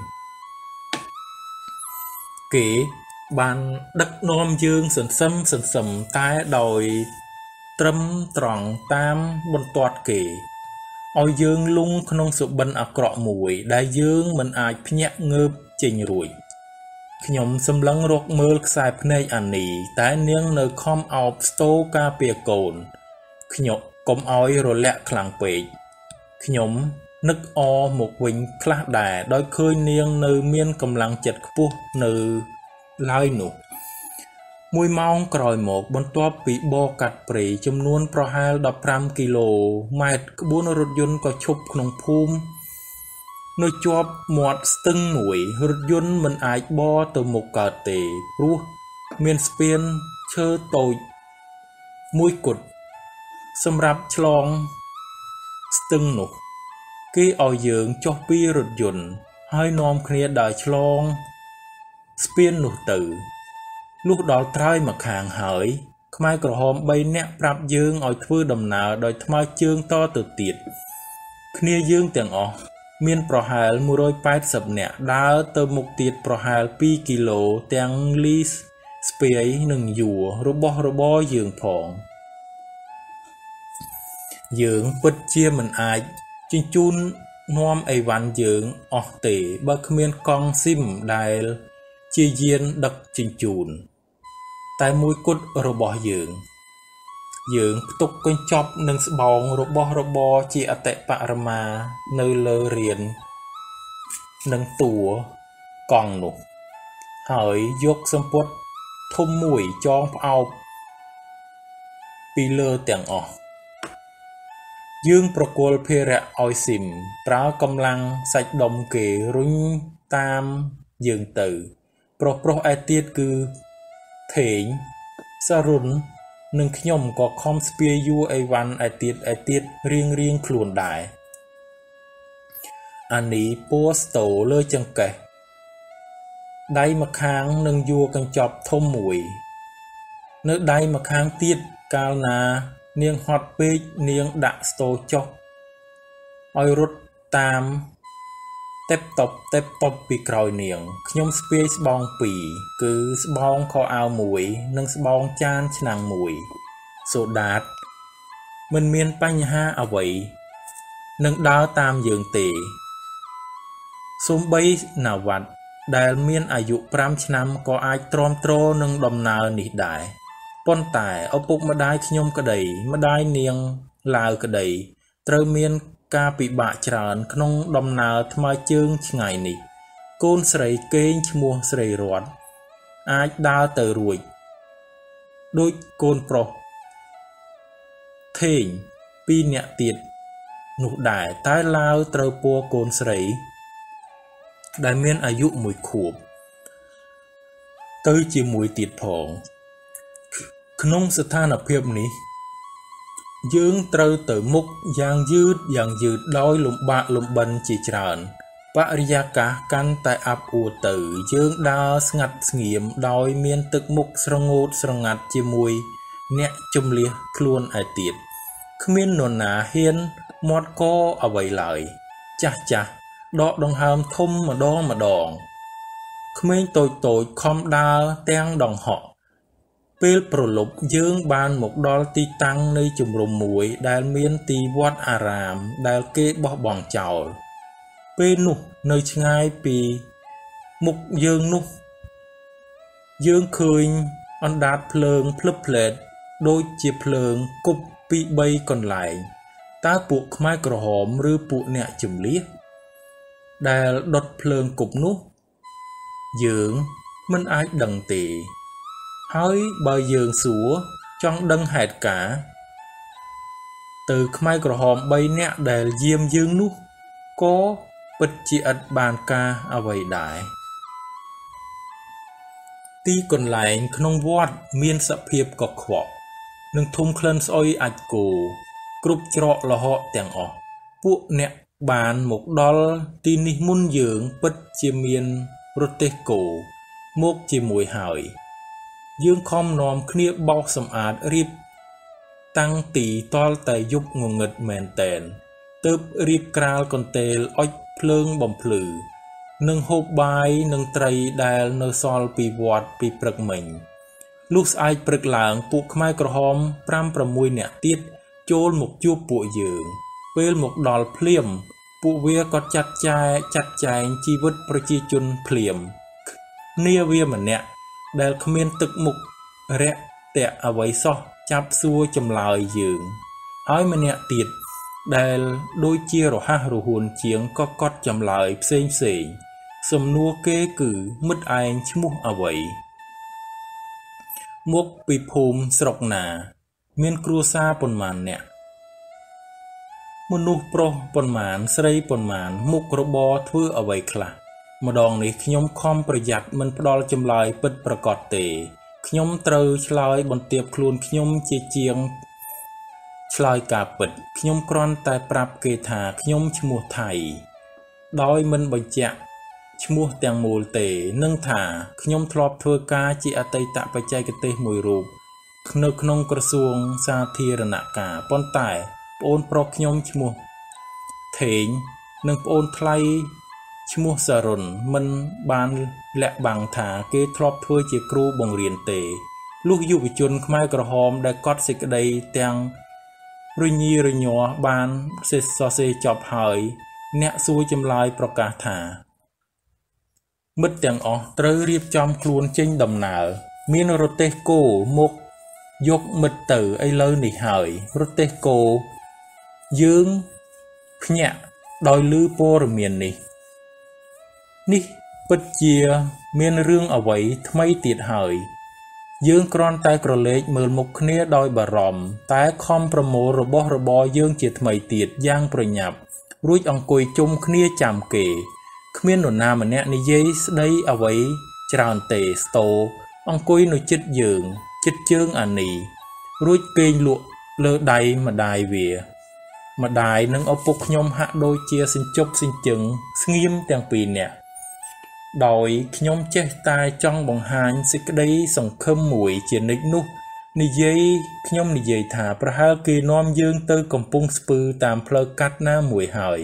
គេបានដឹកនាំយើងសន្សឹមតែដោយត្រឹមត្រង់តាមបន្ទាត់គេឲ្យយើងលង់ក្នុងសុបិនអាក្រក់មួយដែលយើងមិនអាចភ្ញាក់ងើបចេញរួចខ្ញុំសម្លឹងរកមើលខ្សែភ្នែកអានីតែនាងនៅខំអោបស្ទោការពារកូនខ្ញុំកុំឲ្យរលាក់ខ្លាំងពេកខ្ញុំនឹកមកវិញខ្លះដែរដោយឃើញនាងនៅមានកម្លាំងចិត្តខ្ពស់នៅឡើយនោះ1ម៉ោងក្រោយមកបន្ទាប់ពីបរកាត់ព្រៃចំនួនប្រហែល15គីឡូម៉ែត្រក្បួនរថយន្តក៏ឈប់ក្នុងភូមិនៅជាប់មាត់ស្ទឹងមួយរថយន្តមិនអាចបរទៅមុខកើតទេព្រោះមានស្ពានឈើតូចមួយគត់សម្រាប់ឆ្លងស្ទឹងនោះគេឲ្យយើងចុះពីរថយន្តហើយនាំគ្នាដើរឆ្លងស្ពាននោះទៅលុះដល់ត្រើយមកខាងហើយខ្មែរក្រហម3នាក់ប្រាប់យើងឲ្យធ្វើដំណើរដោយថ្មើរជើងតទៅទៀតគ្នាយើងទាំងអស់មានប្រហែល180នាក់ដើរទៅមុខទៀតប្រហែល2គីឡូទាំងលីស្ពាយនិងយួររបស់របរយើងផងយើងពិតជាមិនអាចជញ្ជូន nom ai văn dưỡng ở tể bậc miên con sim đài chi diên đặc trình chùn tại mũi cốt robot dưỡng tục con chọc nâng bóng robot chỉ ở tại Parama nơi lơ riêng nâng tùa con nụ hỏi dốc xâm bốt thôm mũi cho ao pi lơ tiếng ọ dương procol pera oi sim pra cầm lăng sạch đồng kề rung tam dương tử pro ai tiết cứ thỉnh sa run nâng nhom có com spear you ai văn ai tiết riêng khuôn đại anh ní posto lơ chân kẻ đáy mà kháng nâng vua cần chọc thôm mũi nơi đáy mà kháng tiết cao nà niêng hot page niêng đạ sto chọc oi rút tam tép tóc bị còi niêng nhom space bong pì cứ bong kho ao mũi nâng bong chan nàng mũi số đạt mình miên bánh ha ở vậy nâng đáo tam dương tỉ xôm bay nào vặt đại miênอายุ5 năm có ai trom tro nâng đom nào nỉ đại pon tải ở bục mà đai nhom cái đầy mà đai niêng lào cái đầy trời miên ca bị bạ tràn không đom nào tham chương ngày nỉ côn sấy kênh mua sấy ruột ai đa từ ruồi đôi côn pro thỉnh pi nhẹ tiệt nụ đại tái lao trời po côn sấy đại miênอายุmùi khụp tới chỉ mùi tiệt phỏng không sự than ở phiệp ní dương trâu tới mục giang dư đôi lụm bần chỉ tràn bạ ria cá căn tại áp ua tử dương đa ngặt nghiệm đôi miên tức mục srong ngặt chỉ mùi nẹ chum lia khuôn ai tiệt khmiên nôn ná hiên mót co ở vậy lại chà đọ đồng hàm thum mà đòn khmiên tội khom đa ten đồng họ Pil prolục dương ban một đo ti tăng nơi chùm rùm mũi đài miên ti vót aram đài kê bó bỏng chào Pil nụ nơi ngay pi mục dương nụ dương khơi on đát phường plấp lệt đôi chia phường cục pi bay còn lại ta buộc mai cỏ hòm rư buộc nẹ chùm liếc đài đọt phường cục nụ dưỡng mình ai đằng tỉ hỏi bờ giường sủa trong đăng hạt cả từ khmai cỏ hòm bay nẹ để diêm dương nút có bật chỉ ật bàn ca ở vậy đại ti còn lại không vót miên sập hiệp cọc khọ nâng thung khlen soi ạch cổ cướp trọ là họ tiếng ọ buộc nẹ bàn một đo ti ni mun dưỡng bật chỉ miên rote cổ mốc chỉ mùi hỏi dương khom nòm khnia bao sầm ạt riệp tăng tỷ toal tại dục ngùng ngật mền tèn tớp riệp kral còn tèl oi phượng bầm phử nâng hộp bài nâng tray đài nơ sol pi vọt pi prực mình lúc ai prực lạng buộc mai cỏ hòm pram mùi nẹ tiết chôn một chuột bụi dưỡng pel một đòn phliềm bụi vía có chặt chai chi vứt prochi chun phliềm nia vía mà nẹ đài khmiên tực mục rẽ tẹ ở vậy so chắp xua chầm lời dưỡng hỏi mà nẹ tiệt đài đôi chia rồi ha rồi hồn chiếng có cót chầm lời xên sầm nua kê cử mất anh chứ mục ở vậy mục bị phùm sọc nà miên cua sa pon màn nẹ mนุษย์โปรปนหมานสไลปนหมานมุกระบอทั่วเอาไว้คลามาดองนี้ขยมคอมประหยัดมันพอลจำลายปิดประกอบเตะขยมเตยชลายบนเตียบคลูนขยมเจียงชลายกาปิดขยมกรอนแต่ปรับเกถาขยมชมัวไทยดอยมันบรรจักชมัวแตงมูลเตะนึ่งถาขยมทลอบทั่วกาจีอตัยตะไปใจกเตะมวยรูปนึกนงกระทรวงสาธารณกาปนไตโอนโปรขยมชมัวเถงนึงโอนไทยชมัวสรนมันบานและบางถาเกทลอบทั่วจีครูบงเรียนเตลูกยุบจุนขมายกระหอมได้กอดสิกใดแตงริญีริญญบานเซซอเซจอบหายអ្នកសួរចម្លើយប្រកាសថាមិត្តទាំងអស់ត្រូវរៀបចំខ្លួនចេញដំណើរមានរទេះគោមកយកមិត្តទៅឥឡូវនេះហើយរទេះគោយើងភ្ញាក់ដោយឮព័ត៌មាននេះពិតជាមានរឿងអ្វីថ្មីទៀតហើយយើងគ្រាន់តែក្រឡេកមើលមុខគ្នាដោយបារម្ភតែខំប្រមូលរបស់របរយើងជាថ្មីទៀតយ៉ាងប្រញាប់រួចអង្គុយជុំគ្នាចាំគេគ្មាននរណាម្នាក់និយាយស្ដីអ្វីច្រើនទេស្ទោអង្គុយនៅជិតយើងជិតជើងអានីរួចគេងលក់លើដៃម្ដាយវាម្ដាយនិងឪពុកខ្ញុំហាក់ដូចជាសិញ្ជប់សិញ្ជឹងស្ងៀមទាំងពីរនាក់ដោយខ្ញុំចេះតែចង់បង្ហាញសេចក្តីសង្ឃឹមមួយជានិច្ចនោះខ្ញុំនិយាយថាប្រហែលគេនាំយើងទៅកំពង់ស្ពឺតាមផ្លូវកាត់ណាមួយហើយ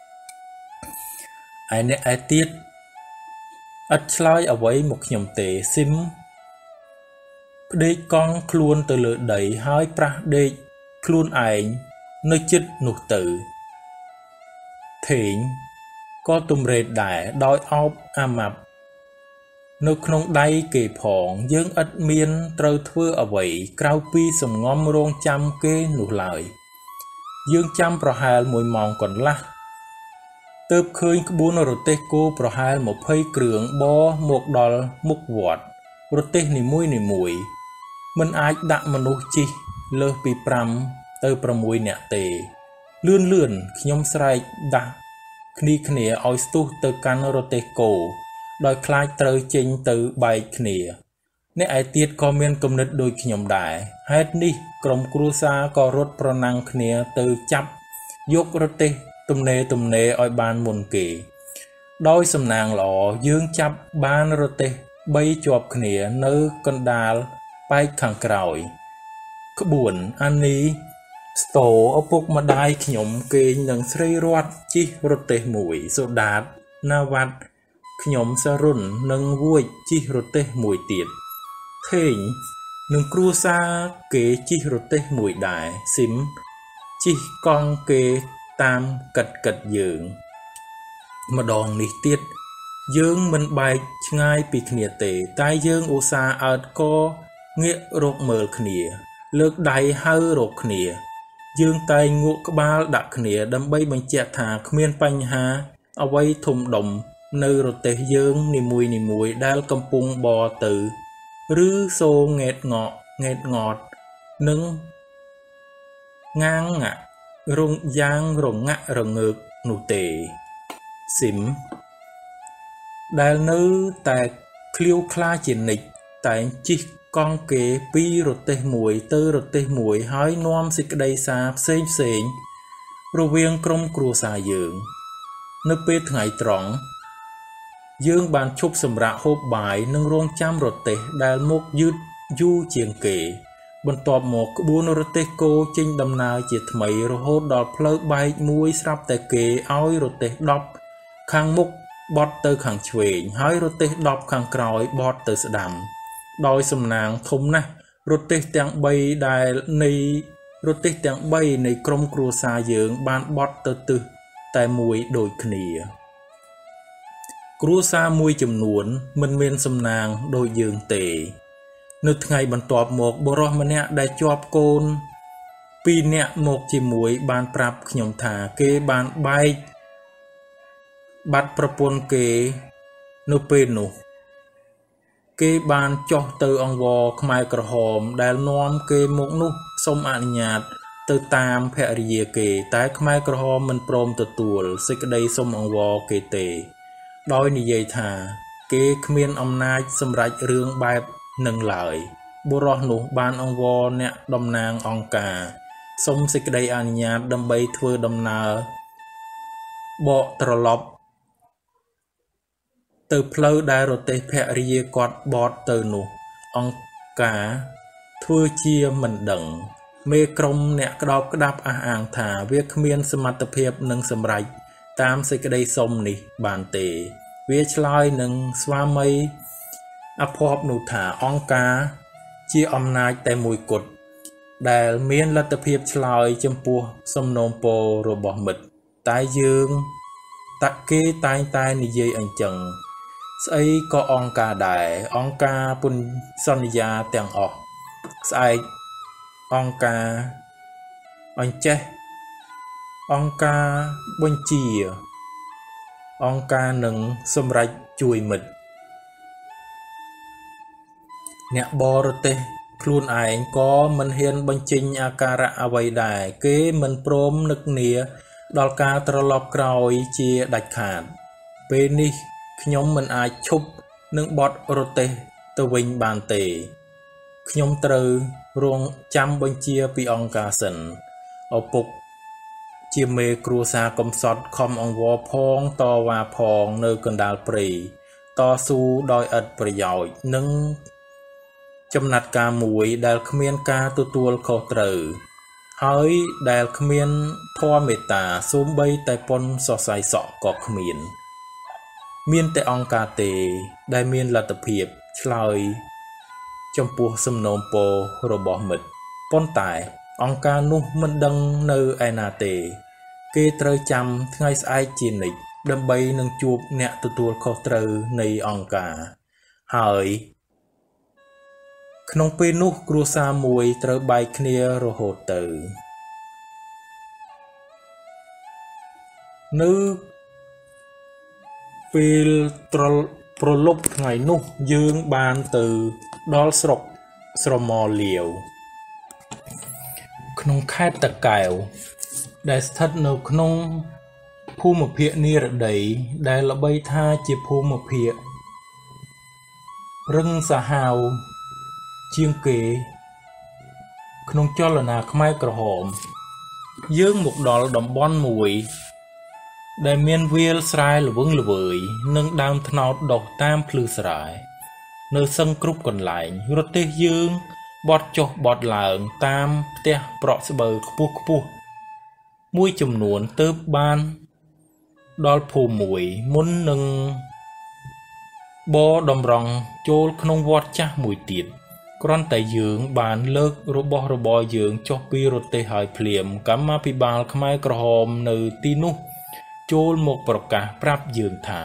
ឯអ្នកឯទៀតឥតឆ្លើយអ្វីមកខ្ញុំទេស៊ីមផ្ដេកកង់ខ្លួនទៅលើដីហើយប្រះដេកខ្លួនឯងនៅជិតនោះទៅថេងក៏ទំរេតដែរដោយអោបអាម៉ាប់នៅក្នុងដៃគេផងយើងឥតមានត្រូវធ្វើអ្វីក្រៅពីសំងំរងចាំគេនោះឡើយយើងចាំប្រហែល1 ម៉ោងកន្លះទើបឃើញក្បួនរទេះគោប្រហែល20គ្រឿងបរមកដល់មុខវត្តរទេះនីមួយមិនអាចដាក់មនុស្សជិះលើសពី5ទៅ6នាក់ទេលឿនខ្ញុំស្រែកដាស់គ្នាឲ្យស្ទុះទៅកាន់រទេះគោដោយខ្លាចត្រូវចេញទៅបែកគ្នាអ្នកឯទៀតក៏មានគំនិតដូចខ្ញុំដែរហេតុនេះក្រុមគ្រួសារក៏រត់ប្រណាំងគ្នាទៅចាប់យករទេះទំនេរឲ្យបានមុនគេដោយសំណាងល្អយើងចាប់បានរទេះ3ជាប់គ្នានៅកណ្ដាលបែកខាងក្រោយក្បួនអានីស្ទោឪពុកម្ដាយខ្ញុំគេងនឹងស្រីរតជិះរទេះមួយសូដាតណាវ៉ាត់ខ្ញុំសរុននិងវួយជិះរទេះមួយទៀតថេងនឹងគ្រួសារគេជិះរទេះមួយដែរស៊ីមជិះកង់គេតាមកិតយើងម្ដងនេះទៀតយើងមិនបែកឆ្ងាយពីគ្នាទេតែយើងឧស្សាហ៍អើតកងាករកមើលគ្នាលើកដៃហៅរកគ្នាយើងតែងងក់ក្បាលដាក់គ្នាដើម្បីបញ្ជាក់ថាគ្មានបញ្ហាអ្វីធំដុំនៅរទេះយើងនីមួយដែលកំពុងបរទៅឬសូងែតងត់និងងាងរងយ៉ាងរងាក់រងើកនោះទេស៊ីមដែលនៅតែឃ្លាវខ្លាជានិច្ចតែងជិះកង់គេពីរទេះមួយទៅរទេះមួយហើយនាំសេចក្តីសារផ្សេងរវាងក្រុមគ្រួសារយើងនៅពេលថ្ងៃត្រង់យើងបានឈប់សម្រាកហូបបាយនិងរងចាំរទេះដែលមកយឺតយូរជាងគេបន្ទាប់មកក្បួនរទេះគោចេញដំណើរជាថ្មីរហូតដល់ផ្លូវបែកមួយស្រាប់តែគេឲ្យរទេះ10ខាងមុខបត់ទៅខាងឆ្វេងហើយរទេះ10ខាងក្រោយបត់ទៅស្ដាំដោយសំណាងធំណាស់រទេះទាំង3នៃក្រុមគ្រួសារយើងបានបត់ទៅទិសតែមួយដូចគ្នាគ្រួសារមួយចំនួនមិនមានសំណាងដូចយើងទេនៅថ្ងៃបន្ទាប់មកបុរសម្នាក់ដែលជាប់កូន2នាក់មកជាមួយបានប្រាប់ខ្ញុំថាគេបានបែកបាត់ប្រពន្ធគេនៅពេលនោះគេបានចុះទៅអង្វរខ្មែរក្រហមដែលនាំគេមកនោះសូមអនុញ្ញាតទៅតាមភរិយាគេតែខ្មែរក្រហមមិនព្រមទទួលសេចក្តីសុំអង្វរគេទេដោយនិយាយថាគេគ្មានអំណាចសម្រេចរឿងបែបនឹងឡើយបុរសនោះបានអង្វរអ្នកតំណាងអង្គការសុំសេចក្តីអនុញ្ញាតដើម្បីធ្វើដំណើរបកត្រឡប់ទៅផ្លូវដែលរទេះភរិយាគាត់បត់ទៅនោះអង្គការធ្វើជាមិនដឹងមេក្រុមអ្នកក្តោបក្តាប់អះអាងថាវាគ្មានសមត្ថភាពនឹងសម្រេចតាមសេចក្តីសុំនេះបានទេវាឆ្លើយនឹងស្វាមីអភ័ព្វនោះថាអង្គការជាអំណាចតែមួយគត់ដែលមានលទ្ធភាពឆ្លើយចំពោះសំណូមពររបស់មិត្តតែយើងតាក់គេតែងតែនិយាយអញ្ចឹងស្អីក៏អង្គការដែរអង្គការពុនសន្យាទាំងអស់ស្អែកអង្គការអញ្ចេះអង្គការបញ្ជាអង្គការនឹងសម្រេចជួយមិត្តអ្នកបរទេសខ្លួនឯងក៏មិនហ៊ានបញ្ចេញអាការៈអ្វីដែរគេមិនព្រមនឹកនាដល់ការត្រឡប់ក្រោយជាដាច់ខាតពេលនេះខ្ញុំមិនអាចឈប់នឹងបទរទេះទៅវិញបានទេខ្ញុំត្រូវរងចាំបញ្ជាពីអង្គការសិនឪពុកជាមេគ្រួសារកំសត់ខំអង្វរផងតវ៉ាផងនៅកណ្ដាលព្រៃតស៊ូដោយឥតប្រយោជន៍និងចំណាត់ការមួយដែលគ្មានការទទួលខុសត្រូវហើយដែលគ្មានធម៌មេត្តាសូម្បីតែប៉ុនសរសៃសក់ក៏គ្មានមានតែអង្គការទេដែលមានលទ្ធភាពឆ្លើយចំពោះសំណូមពររបស់មិត្តប៉ុន្តែអង្គការនោះមិនដឹងនៅឯណាទេគេត្រូវចាំថ្ងៃស្អែកជានិច្ចដើម្បីនឹងជួបអ្នកទទួលខុសត្រូវនៃអង្គការហើយក្នុងពេលនោះគ្រួសារមួយត្រូវបែកគ្នារហូតទៅនៅពេលប្រលប់ថ្ងៃនោះយើងបានទៅដល់ស្រុកស្រមោលលាវក្នុងខេត្តតាកែវដែលស្ថិតនៅក្នុងភូមិភាគនិរតីដែលល្បីថាជាភូមិភាគរឹងសាហាវជាងគេក្នុងចលនាខ្មែរក្រហមយើងមកដល់តំបន់មួយដែលមានវាលស្រែល្វឹងល្វើយនិងដើមត្នោតដុះតាមភ្លឺស្រែនៅសឹងគ្រប់កន្លែងរទេះយើងបត់ចុះបត់ឡើងតាមផ្ទះប្រក់ស្បូវខ្ពស់ខ្ពស់មួយចំនួនទើបបានដល់ភូមិមួយមុននឹងបតម្រង់ចូលក្នុងវត្តចាស់មួយទៀតគ្រាន់តែយើងបានលើករបស់របរយើងចុះពីរទេះហើយភ្លាមកម្មាភិបាលខ្មែរក្រហមនៅទីនោះចូលមកប្រកាសប្រាប់យើងថា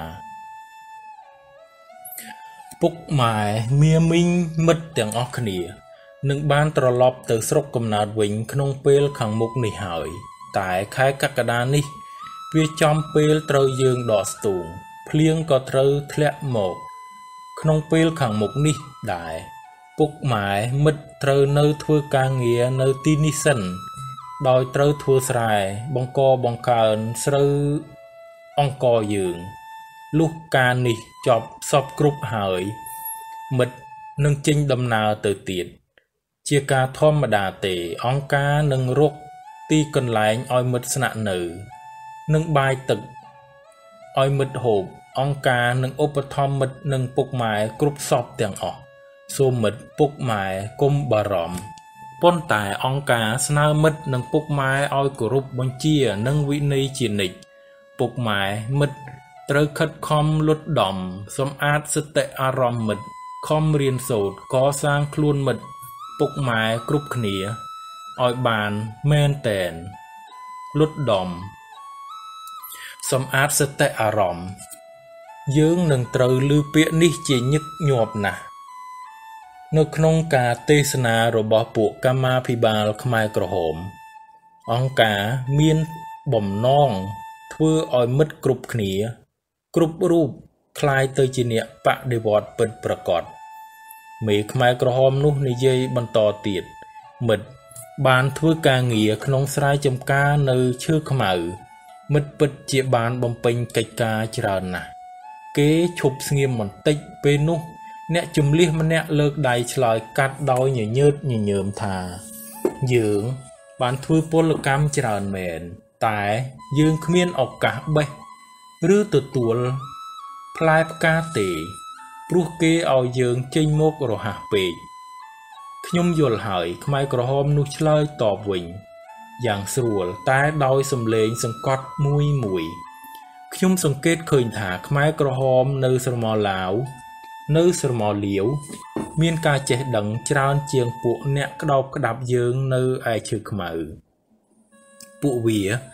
ពុកម៉ែមាមីងមិត្តទាំងអស់គ្នានឹងបានត្រឡប់ទៅស្រុកកំណើតវិញក្នុងពេលខាងមុខនេះហើយតែខែកក្កដានេះវាចំពេលត្រូវយើងដកស្ទូងភ្លៀងក៏ត្រូវធ្លាក់មកក្នុងពេលខាងមុខនេះដែរពុកម៉ែមិត្តត្រូវនៅធ្វើការងារនៅទីនេះសិនដោយត្រូវធ្វើស្រែបង្កបង្កើនស្រូវអង្គយើងលុះការនេះចប់សពគ្រប់ហើយមិត្តនឹងចេញដំណើរទៅទៀតជាការធម្មតាទេអង្គការនឹងរកទីកន្លែងឲ្យមិត្តស្នាក់នៅនឹងបាយទឹកឲ្យមិត្តហូបអង្គការនឹងឧបត្ថម្ភមិត្តនិងពុកម៉ែគ្រប់សពទាំងអស់សូមមិត្តពុកម៉ែកុំបារម្ភប៉ុន្តែអង្គការស្នើមិត្តនិងពុកម៉ែឲ្យគោរពបញ្ជានិងវិន័យជានិច្ចពុកម៉ែមិត្តត្រូវខិតខំលុតដំសម្អាតសតិអារម្មណ៍មិត្តខំរៀនសូត្រកសាងខ្លួនមិត្តពុកម៉ែគ្រប់គ្នាឲ្យបានមែនតែនលុតដំសម្អាតសតិអារម្មណ៍យើងនឹងត្រូវឮពាក្យនេះជាញឹកញាប់ណាស់នៅក្នុងការទេសនារបស់ពួកកម្មាភិបាលខ្មែរក្រហមអង្គការមានបំណងធ្វើឲ្យមិត្តគ្រប់គ្នាគ្រប់រូបคล้ายទៅជាអ្នកបដិវត្តពិតប្រាកដមេខ្មែរក្រហមនោះនិយាយបន្តទៀតមិត្តបានធ្វើការងារក្នុងស្រែចម្ការនៅឈើខ្មៅមិត្តពិតជាបានបំពេញកិច្ចការច្រើនណាស់គេឈប់ស្ងៀមបន្តិចពេលនោះអ្នកជំលះម្នាក់លើកដៃឆ្លើយកាត់ដោយញញើតញញើមថាយើងបានធ្វើពលកម្មច្រើនមែនតែយើងគ្មានឱកាសបេះឬទទួលផ្លែផ្កាទេព្រោះគេឲ្យយើងចេញមករហ័សពេកខ្ញុំយល់ហើយខ្មែរក្រហមនោះឆ្លើយតបវិញយ៉ាងស្រួលតែដោយសំឡេងសង្កត់មួយខ្ញុំសង្កេតឃើញថាខ្មែរក្រហមនៅស្រមោលឡាវនៅស្រមោលលាវមានការចេះដឹងច្រើនជាងពួកអ្នកក្តោបក្តាប់យើងនៅឯឈើខ្មៅពួកវា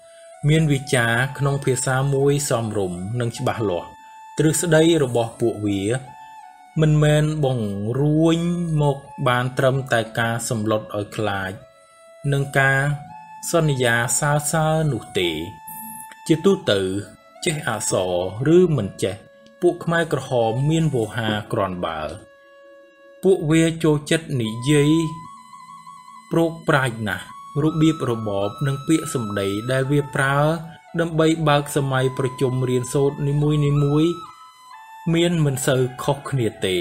មានវិចារក្នុងភាសាមួយសមរម្យនិងច្បាស់លាស់ទ្រឹស្ដីរបស់ពួកវាមិនមែនបង្រួញមកបានត្រឹមតែការសម្លុតឲ្យខ្លាចនឹងការសន្យាសើសើរនោះទេជាទូទៅចេះអក្សរឬមិនចេះពួកខ្មែរក្រហមមានវោហារគ្រាន់បើពួកវាចូលចិត្តនិយាយប្រោកប្រាជ្ញណាស់របៀបរបបនិងពាក្យសម្ដីដែលវាប្រើដើម្បីបើកសម័យប្រជុំរៀនសូត្រនីមួយៗមានមិនសូវខុសគ្នាទេ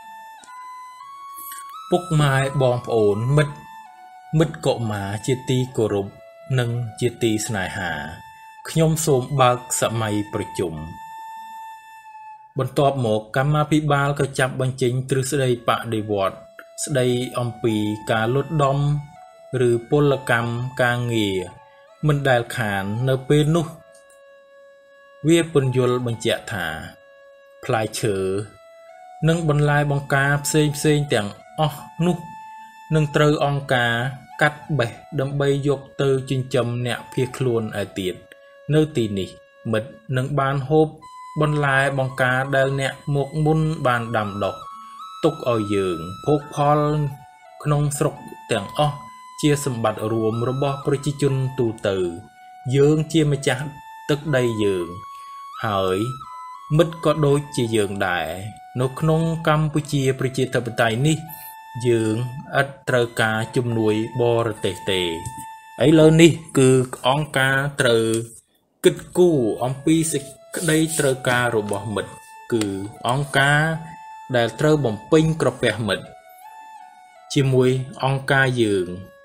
ពុកម៉ែបងប្អូនមិត្តកុមារជាទីគោរពនិងជាទីស្នេហាខ្ញុំសូមបើកសម័យប្រជុំបន្ទាប់មកកម្មាភិបាលក៏ចាប់បញ្ចេញទ្រឹស្ដីបដិវត្តន៍ស្ដីអំពីការលុតដំឬពលកម្មការងារមិនដែលខាននៅពេលនោះវាពន្យល់បញ្ជាក់ថាផ្លែឈើនិងបន្លែបង្ការផ្សេងទាំងអស់នោះនឹងត្រូវអង្គការកាត់បេះដើម្បីយកទៅចិញ្ចឹមអ្នកភៀសខ្លួនឯទៀតនៅទីនេះមិត្តនឹងបានហូបបន្លែបង្ការដែលអ្នកមកមុនបានដាំដុះទុកឲ្យយើងភោគផលក្នុងស្រុកទាំងអស់ជាសម្បត្តិរួមរបស់ប្រជាជនទូទៅយើងជាម្ចាស់ទឹកដីយើងហើយមិត្តក៏ដូចជាយើងដែរនៅក្នុងកម្ពុជាប្រជាធិបតេយ្យនេះយើងឥតត្រូវការជំនួយបរទេសទេឥឡូវនេះគឺអង្គការត្រូវគិតគូរអំពីសេចក្តីត្រូវការរបស់មិត្តគឺអង្គការដែលត្រូវបំពេញក្រពះមិត្តជាមួយអង្គការយើង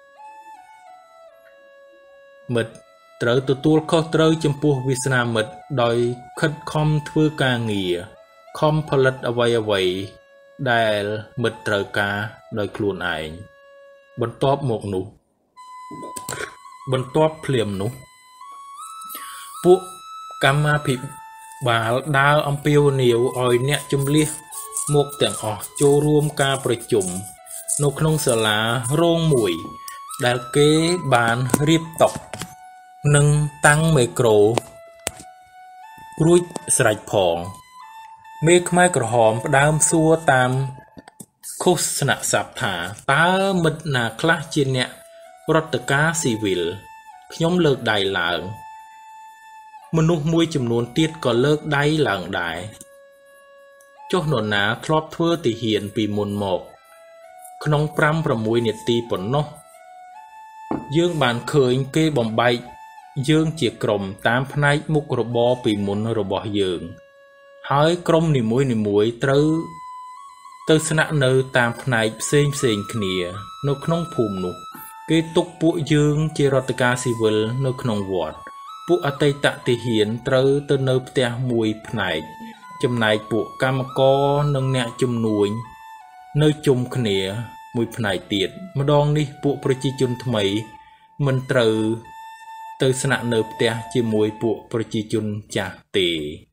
មិត្តត្រូវទទួលខុសត្រូវចំពោះវាសនាមិត្តដោយខិតខំធ្វើការងារខំផលិតអ្វីដែលមិត្តត្រូវការដោយខ្លួនឯងបន្ទាប់ភ្លាមនោះពួកកម្មាភិបាលដើរអំពាវនាវឲ្យអ្នកជំនះមកទាំងអស់ចូលរួមការប្រជុំនៅក្នុងសាលារោងមួយដែលគេបានរៀបតុនិងតាំងមេក្រូរួចស្រេចផងមេខ្មែរក្រហមផ្ដើមសួរតាមឃោសនស័ព្ទថាតើមិត្តណាខ្លះជាអ្នករដ្ឋការស៊ីវិលខ្ញុំលើកដៃឡើងមនុស្សមួយចំនួនទៀតក៏លើកដៃឡើងដែរចុះនរណាធ្លាប់ធ្វើទាហានពីមុនមកក្នុង 5-6 នាទីប៉ុណ្ណោះយើងបានឃើញគេបំបែកយើងជាក្រុមតាមផ្នែកមុខរបរពីមុនរបស់យើងហើយក្រុមនីមួយត្រូវទៅស្នាក់នៅតាមផ្នែកផ្សេងគ្នានៅក្នុងភូមិនោះគេទុកពួកយើងជារដ្ឋការស៊ីវិលនៅក្នុងវត្តពួកអតីតទាហានត្រូវទៅនៅផ្ទះមួយផ្នែកចំណែកពួកកម្មករនិងអ្នកជំនួញនៅជុំគ្នាមួយផ្នែកទៀតម្ដងនេះពួកប្រជាជនថ្មីមិនត្រូវទៅស្នាក់នៅផ្ទះជាមួយពួកប្រជាជនចាស់ទេ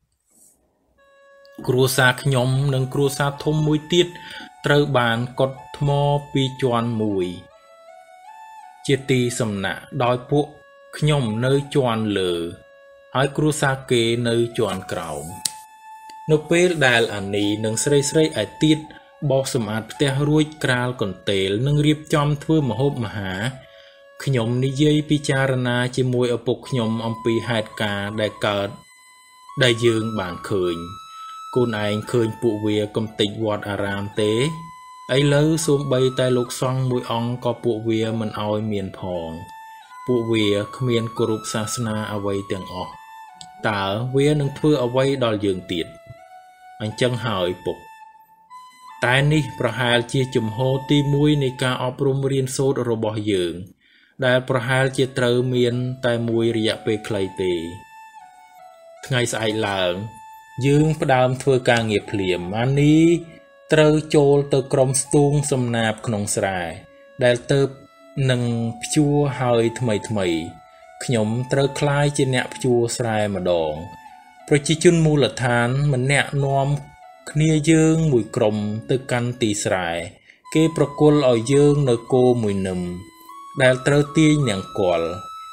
គ្រួសារខ្ញុំនិងគ្រួសារធំមួយទៀតត្រូវបានកត់ថ្មពីជាន់មួយជាទីសំណាក់ដោយពួកខ្ញុំនៅជាន់លើហើយគ្រួសារគេនៅជាន់ក្រោមនៅពេលដែលអានីនិងស្រីឯទៀតបោសសម្អាតផ្ទះរួចក្រាលកន្ទេលនិងរៀបចំធ្វើម្ហូបអាហារខ្ញុំនិយាយពិចារណាជាមួយឪពុកខ្ញុំអំពីហេតុការណ៍ដែលកើតដែលយើងបានឃើញកូនឯងឃើញពួកវាកំទេចវត្តអារាមទេឥឡូវសូម្បីតែលោកសង្ឃមួយអង្គក៏ពួកវាមិនអោយមានផងពួកវាគ្មានគោរពសាសនាអ្វីទាំងអស់តើវានឹងធ្វើអ្វីដល់យើងទៀតអញ្ចឹងហើយពុកតែនេះប្រហែលជាជំហរទី1នៃការអប់រំរៀនសូត្ររបស់យើងដែលប្រហែលជាត្រូវមានតែមួយរយៈពេលខ្លីទេថ្ងៃស្អែកឡើងយើងផ្ដើមធ្វើការងារភ្លាមអានីត្រូវចូលទៅក្រុមស្ទូងសំណាបក្នុងស្រែដែលទៅនឹងភ្ជួរហើយថ្មីខ្ញុំត្រូវក្លាយជាអ្នកភ្ជួរស្រែម្ដងប្រជាជនមូលដ្ឋានម្នាក់នាំគ្នាយើងមួយក្រុមទៅកាន់ទីស្រែគេប្រគល់ឲ្យយើងនៅគោមួយនឹមដែលត្រូវទាញនង្គ័ល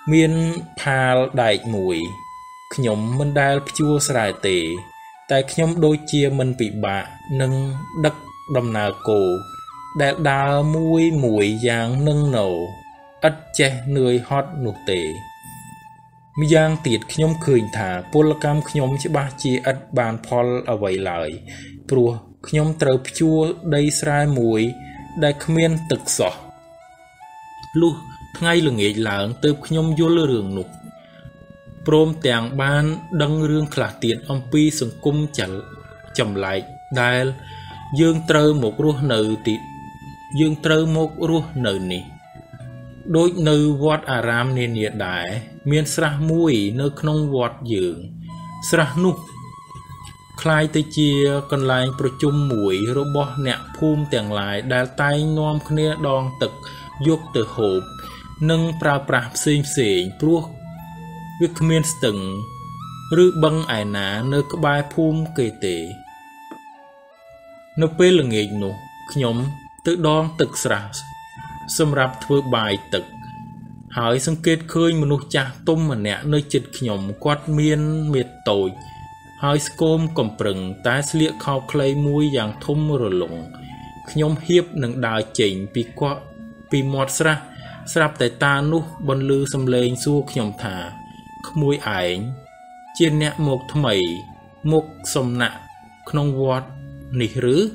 miên phal đại mùi nhóm mình đai chua sài tề tại nhóm đôi chia mình bị bạ nâng đất đầm nà cổ đại đào mùi mùi giang nâng nổ ất che nơi hot nụ tề mi giang tiệt nhóm khơi thả pol cam nhóm chỉ ba chia ất bàn pol ở vậy lại prua nhóm trâu chua đầy sài mùi đại miên tực sọ lu ngay là nghệ lãng từ nhóm vô lơ rường nục prom tàng ban đăng rương khả tiệt ông pi sừng cung chậm lại đài dương trơ một ruột nợ tiệt dương trơ một ruột nợ nì đôi nợ vót aram nên nhiệt đại miền sra mùi nợ khung vót dương sra nục khai tây chia còn lạiประชุม mùi robot nẹt phum tàng lại đài tay nom khné đòn tực dục từ hộp nâng pra pra xinh xinh pruộc việc miên từng rư băng ải ná nơi các bài phum kề tệ nơi bê là nghề nụ nhóm tự đón tực sra xâm rạp thưa bài tực hỏi xâm kết khơi mà nụ chạc tôm mà nẹ nơi chịch nhóm quát miên miệt tội hỏi scôm cầm prừng tái liệt khao clay mũi dạng thum rồi lụng nhóm hiếp nâng đào chỉnh bị qua bị mọt ra sạp tại ta nụ bần lư xâm lên xua nhóm thả mùi ảnh trên nẹ một thầm một xâm nạ không vọt nỉ rứ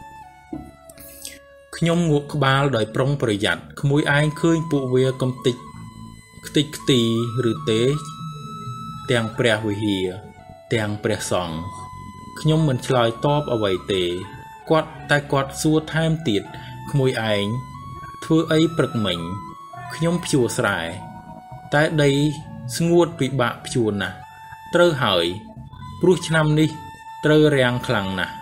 nhóm ngục ba đời prong bởi giặt mùi ảnh khơi bộ về công tịch tích tì rư tế tàng bè hồi hìa tàng bè sòng nhóm mình chơi top ở vậy tệ quát tai quát xua tham tiệt mùi ảnh thưa ấy bật mình nhóm chùa sài tại đây nguột bị bạ chùa nè trơ hỏi pruch năm đi trơ rèn khẳng nè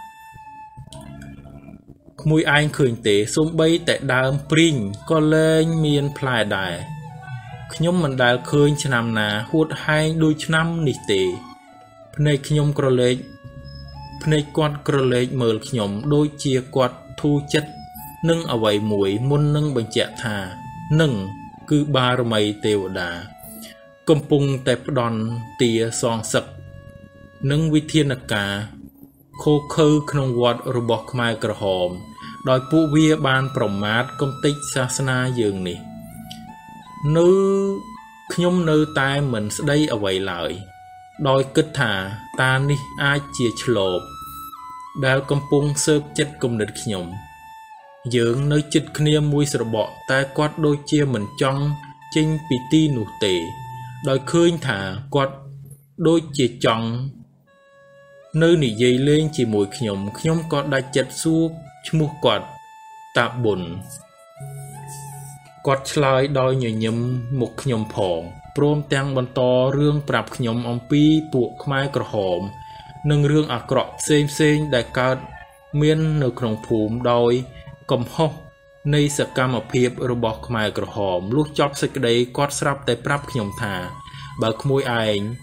mùi anh khởi tế xôm bay tại đàm pring có lên miền plài đài nhóm mình đài khởi năm nè hút hai đôi năm nỉ tế này nhóm cờ lệ này quạt cờ lệ mở nhóm đôi chia quạt thu chất nâng ở vậy mũi môn nâng bằng chạ thà nâng cứ ba mây tiêu đà công pung tẹp đòn tìa son sực nâng vi thiên cả khô khư khung vọt robot mai cờ hòm đòi phụ vía ban prом mát công tích sasana dường nè nữ nhóm nữ tai mình đây ở vậy lại đòi kết thả ta ní ai chia chlộp đào công pung sớp chất công địch nhóm dưỡng nơi chích khnia mùi sờ bọ tai quát đôi chia mình trong chinh bị ti nụ tệ đòi khơi thả quát đôi chia trong nơi nỉ dây lên chỉ mùi nhóm có đại chật xua mua quạt tạp bùn quạt slide đòi nhờ nhầm một nhóm phỏng prom tang bần to rương prap nhóm ông pi buộc mai cờ hòm nâng rương à cọ xem đại cao miên nửa khổng phùm đòi cầm hốc nay sẽ cam ở phía robot mai cờ hòm lúc chóp sạch đấy quát srap tại prap nhóm thả bạc môi ảnh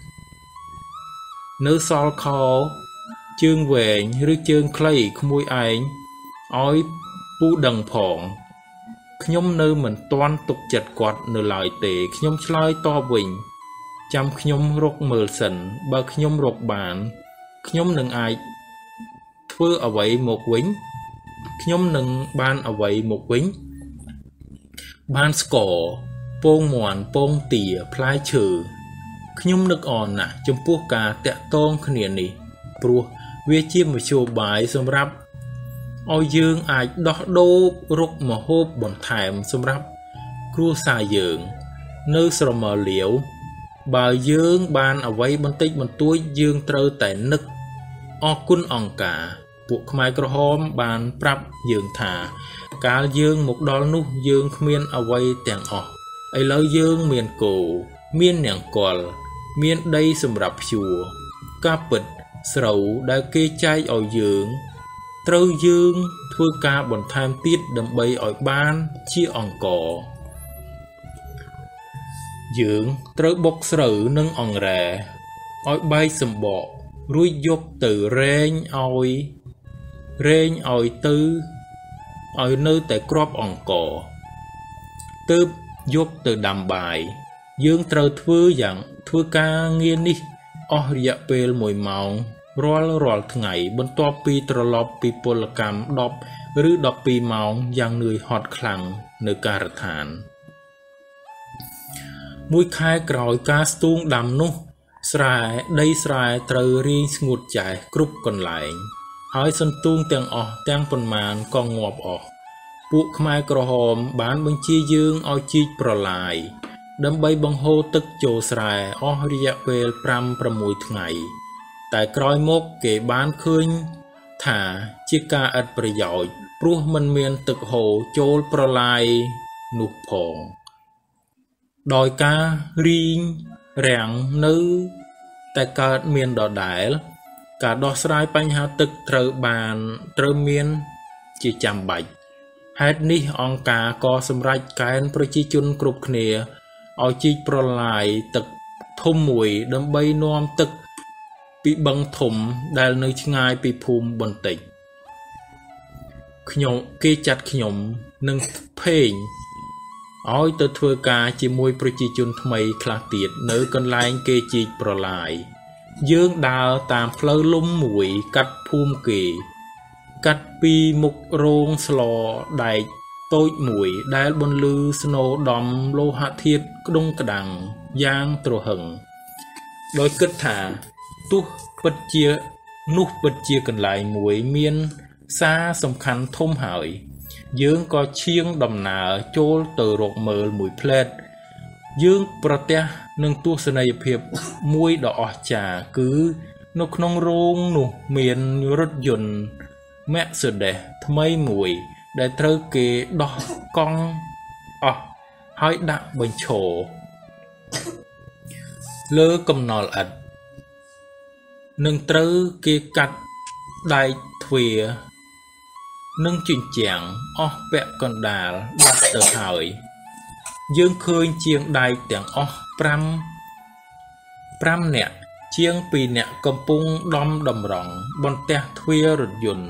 nữ sol khó chương về rư chương clay môi ảnh ói pu đằng phỏng nhóm nơi mình toan tục chật quạt nửa lại tệ nhóm slide to vinh chăm nhóm rốc mờ sần ba nhóm rốc bản nhóm nâng ai thưa ở vậy một vĩnh nhóm nâng ban ở vậy một vĩnh ban score pong mòn pong tỉa plai trừ nhóm nước on nè trong pua cà tẹt tông khnia nì prua về chiêm một chiều bài xâm rap ôi dương ai đo đô rục mà hộp bọn thèm xâm rap cua xài dương nơi sờ mờ liễu bà dương ban ở vậy bên tích bên túi dương trơ tại nức o cun ong cả buộc mai cờ hóm ban prap dương thả cá dương một đo nút dương miên ở vậy tèng ọ ấy lỡ dương miền cổ miên nẻng còl miên đây xâm rap chùa cá bịch sầu đã kê chay ở dương trâu dương thưa ca bọn tham tiết đầm bay ở ban chia ong cỏ dưỡng trâu bốc sầu nâng ong rẻ ở bay sầm bọ ruồi dốc từ rên oi tư ở nơi tại crop ong cỏ tớp dốc từ đầm bài dươngត្រូវធ្វើយ៉ាងធ្វើការងារនេះអស់រយៈពេល1ម៉ោងរាល់ថ្ងៃបន្ទាប់ពីត្រឡប់ពីពលកម្ម10ឬ12ម៉ោងយ៉ាងនឿយហត់ខ្លាំងនៅការដ្ឋានមួយខែក្រោយការស្ទូងដាំនោះដីស្រែត្រូវរីងស្ងួតចែសគ្រប់កន្លែងហើយសន្ទូងទាំងអស់ទាំងប៉ុន្មានក៏ងាប់អស់ពួកខ្មែរក្រហមបានបញ្ជាយើងឲ្យជីកប្រឡាយដើម្បីបង្ហូរទឹកចូលស្រែអស់រយៈពេល 5-6 ថ្ងៃតែក្រោយមកគេបានឃើញថាជាការឥតប្រយោជន៍ព្រោះមិនមានទឹកហូរចូលប្រឡាយនោះផងដោយការរីងរាំងនៅតែកើតមានដដែលការដោះស្រាយបញ្ហាទឹកត្រូវមានជាចាំបាច់ហេតុនេះអង្គការក៏សម្រេចកេណ្ឌប្រជាជនគ្រប់គ្នាឲ្យជីកប្រឡាយទឹកធំមួយដើម្បីនាំទឹកពីបឹងធំដែលនៅឆ្ងាយពីភូមិបន្តិចគេចាត់ខ្ញុំនិងភេងឲ្យទៅធ្វើការជាមួយប្រជាជនថ្មីខ្លះទៀតនៅកន្លែងគេជីកប្រឡាយយើងដើរតាមផ្លូវលំមួយកាត់ភូមិគេកាត់ពីមុខរោងស្លដែកតូចមួយដែលបន្លឺស្នូដំលោហៈធាតុក្ដុងក្ដាំងយ៉ាងទ្រហឹងដោយគិតថាទោះពិតជាកន្លែងមួយមានសារសំខាន់ធំហើយយើងក៏ឈៀងដំណើរចូលទៅរកមើលមួយផ្លែតយើងប្រទះនឹងទស្សនីយភាពមួយដ៏អស្ចារ្យគឺនៅក្នុងរោងនោះមានរថយន្ត Mercedes ថ្មីមួយដែលត្រូវគេដោះកង់អស់ហើយដាក់បញ្ឈរលើកំណល់ឥដ្ឋនឹងត្រូវគេកាត់ដែកទ្វារនិងជញ្ជាំងអស់ពាក់កណ្ដាលដាច់ទៅហើយយើងឃើញជាងដែកទាំងអស់5នាក់ជាង2នាក់កំពុងដំតម្រង់បន្ទះទ្វាររថយន្ត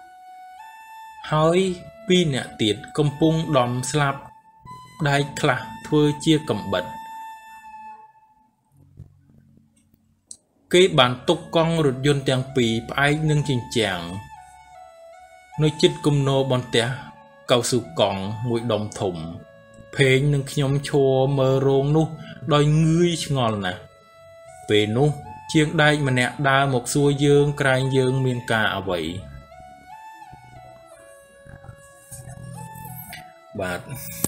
ហើយ2នាក់ទៀតកំពុងដំស្លាប់ដែកខ្លះធ្វើជាកំបិតគេបានទុកកង់រថយន្តទាំងពីរផ្អែកនឹងជញ្ជាំងនៅជិតគំនរបន្ទះកៅស៊ូកង់មួយដុំធំភេងនិងខ្ញុំឈរមើលរោងនោះដោយងឿយឆ្ងល់ណាស់ពេលនោះជាងដែកម្នាក់ដើរមកសួរយើងក្រែងយើងមានការអ្វីបាទ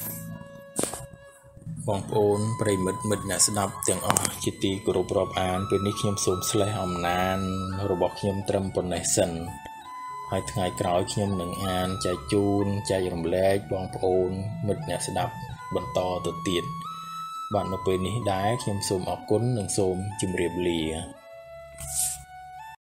បងប្អូនប្រិមិត្តមិត្តអ្នកស្ដាប់ទាំងអស់ជាទីគោរពរាប់អានពេលនេះខ្ញុំសូមស្លេះអំណានរបស់ខ្ញុំត្រឹមប៉ុណ្ណេះសិនហើយថ្ងៃក្រោយខ្ញុំនឹងអានចែកជូនចែករំលែកបងប្អូនមិត្តអ្នកស្ដាប់បន្តទៅទៀតបាទនៅពេលនេះដែរខ្ញុំសូមអរគុណនិងសូមជម្រាបលា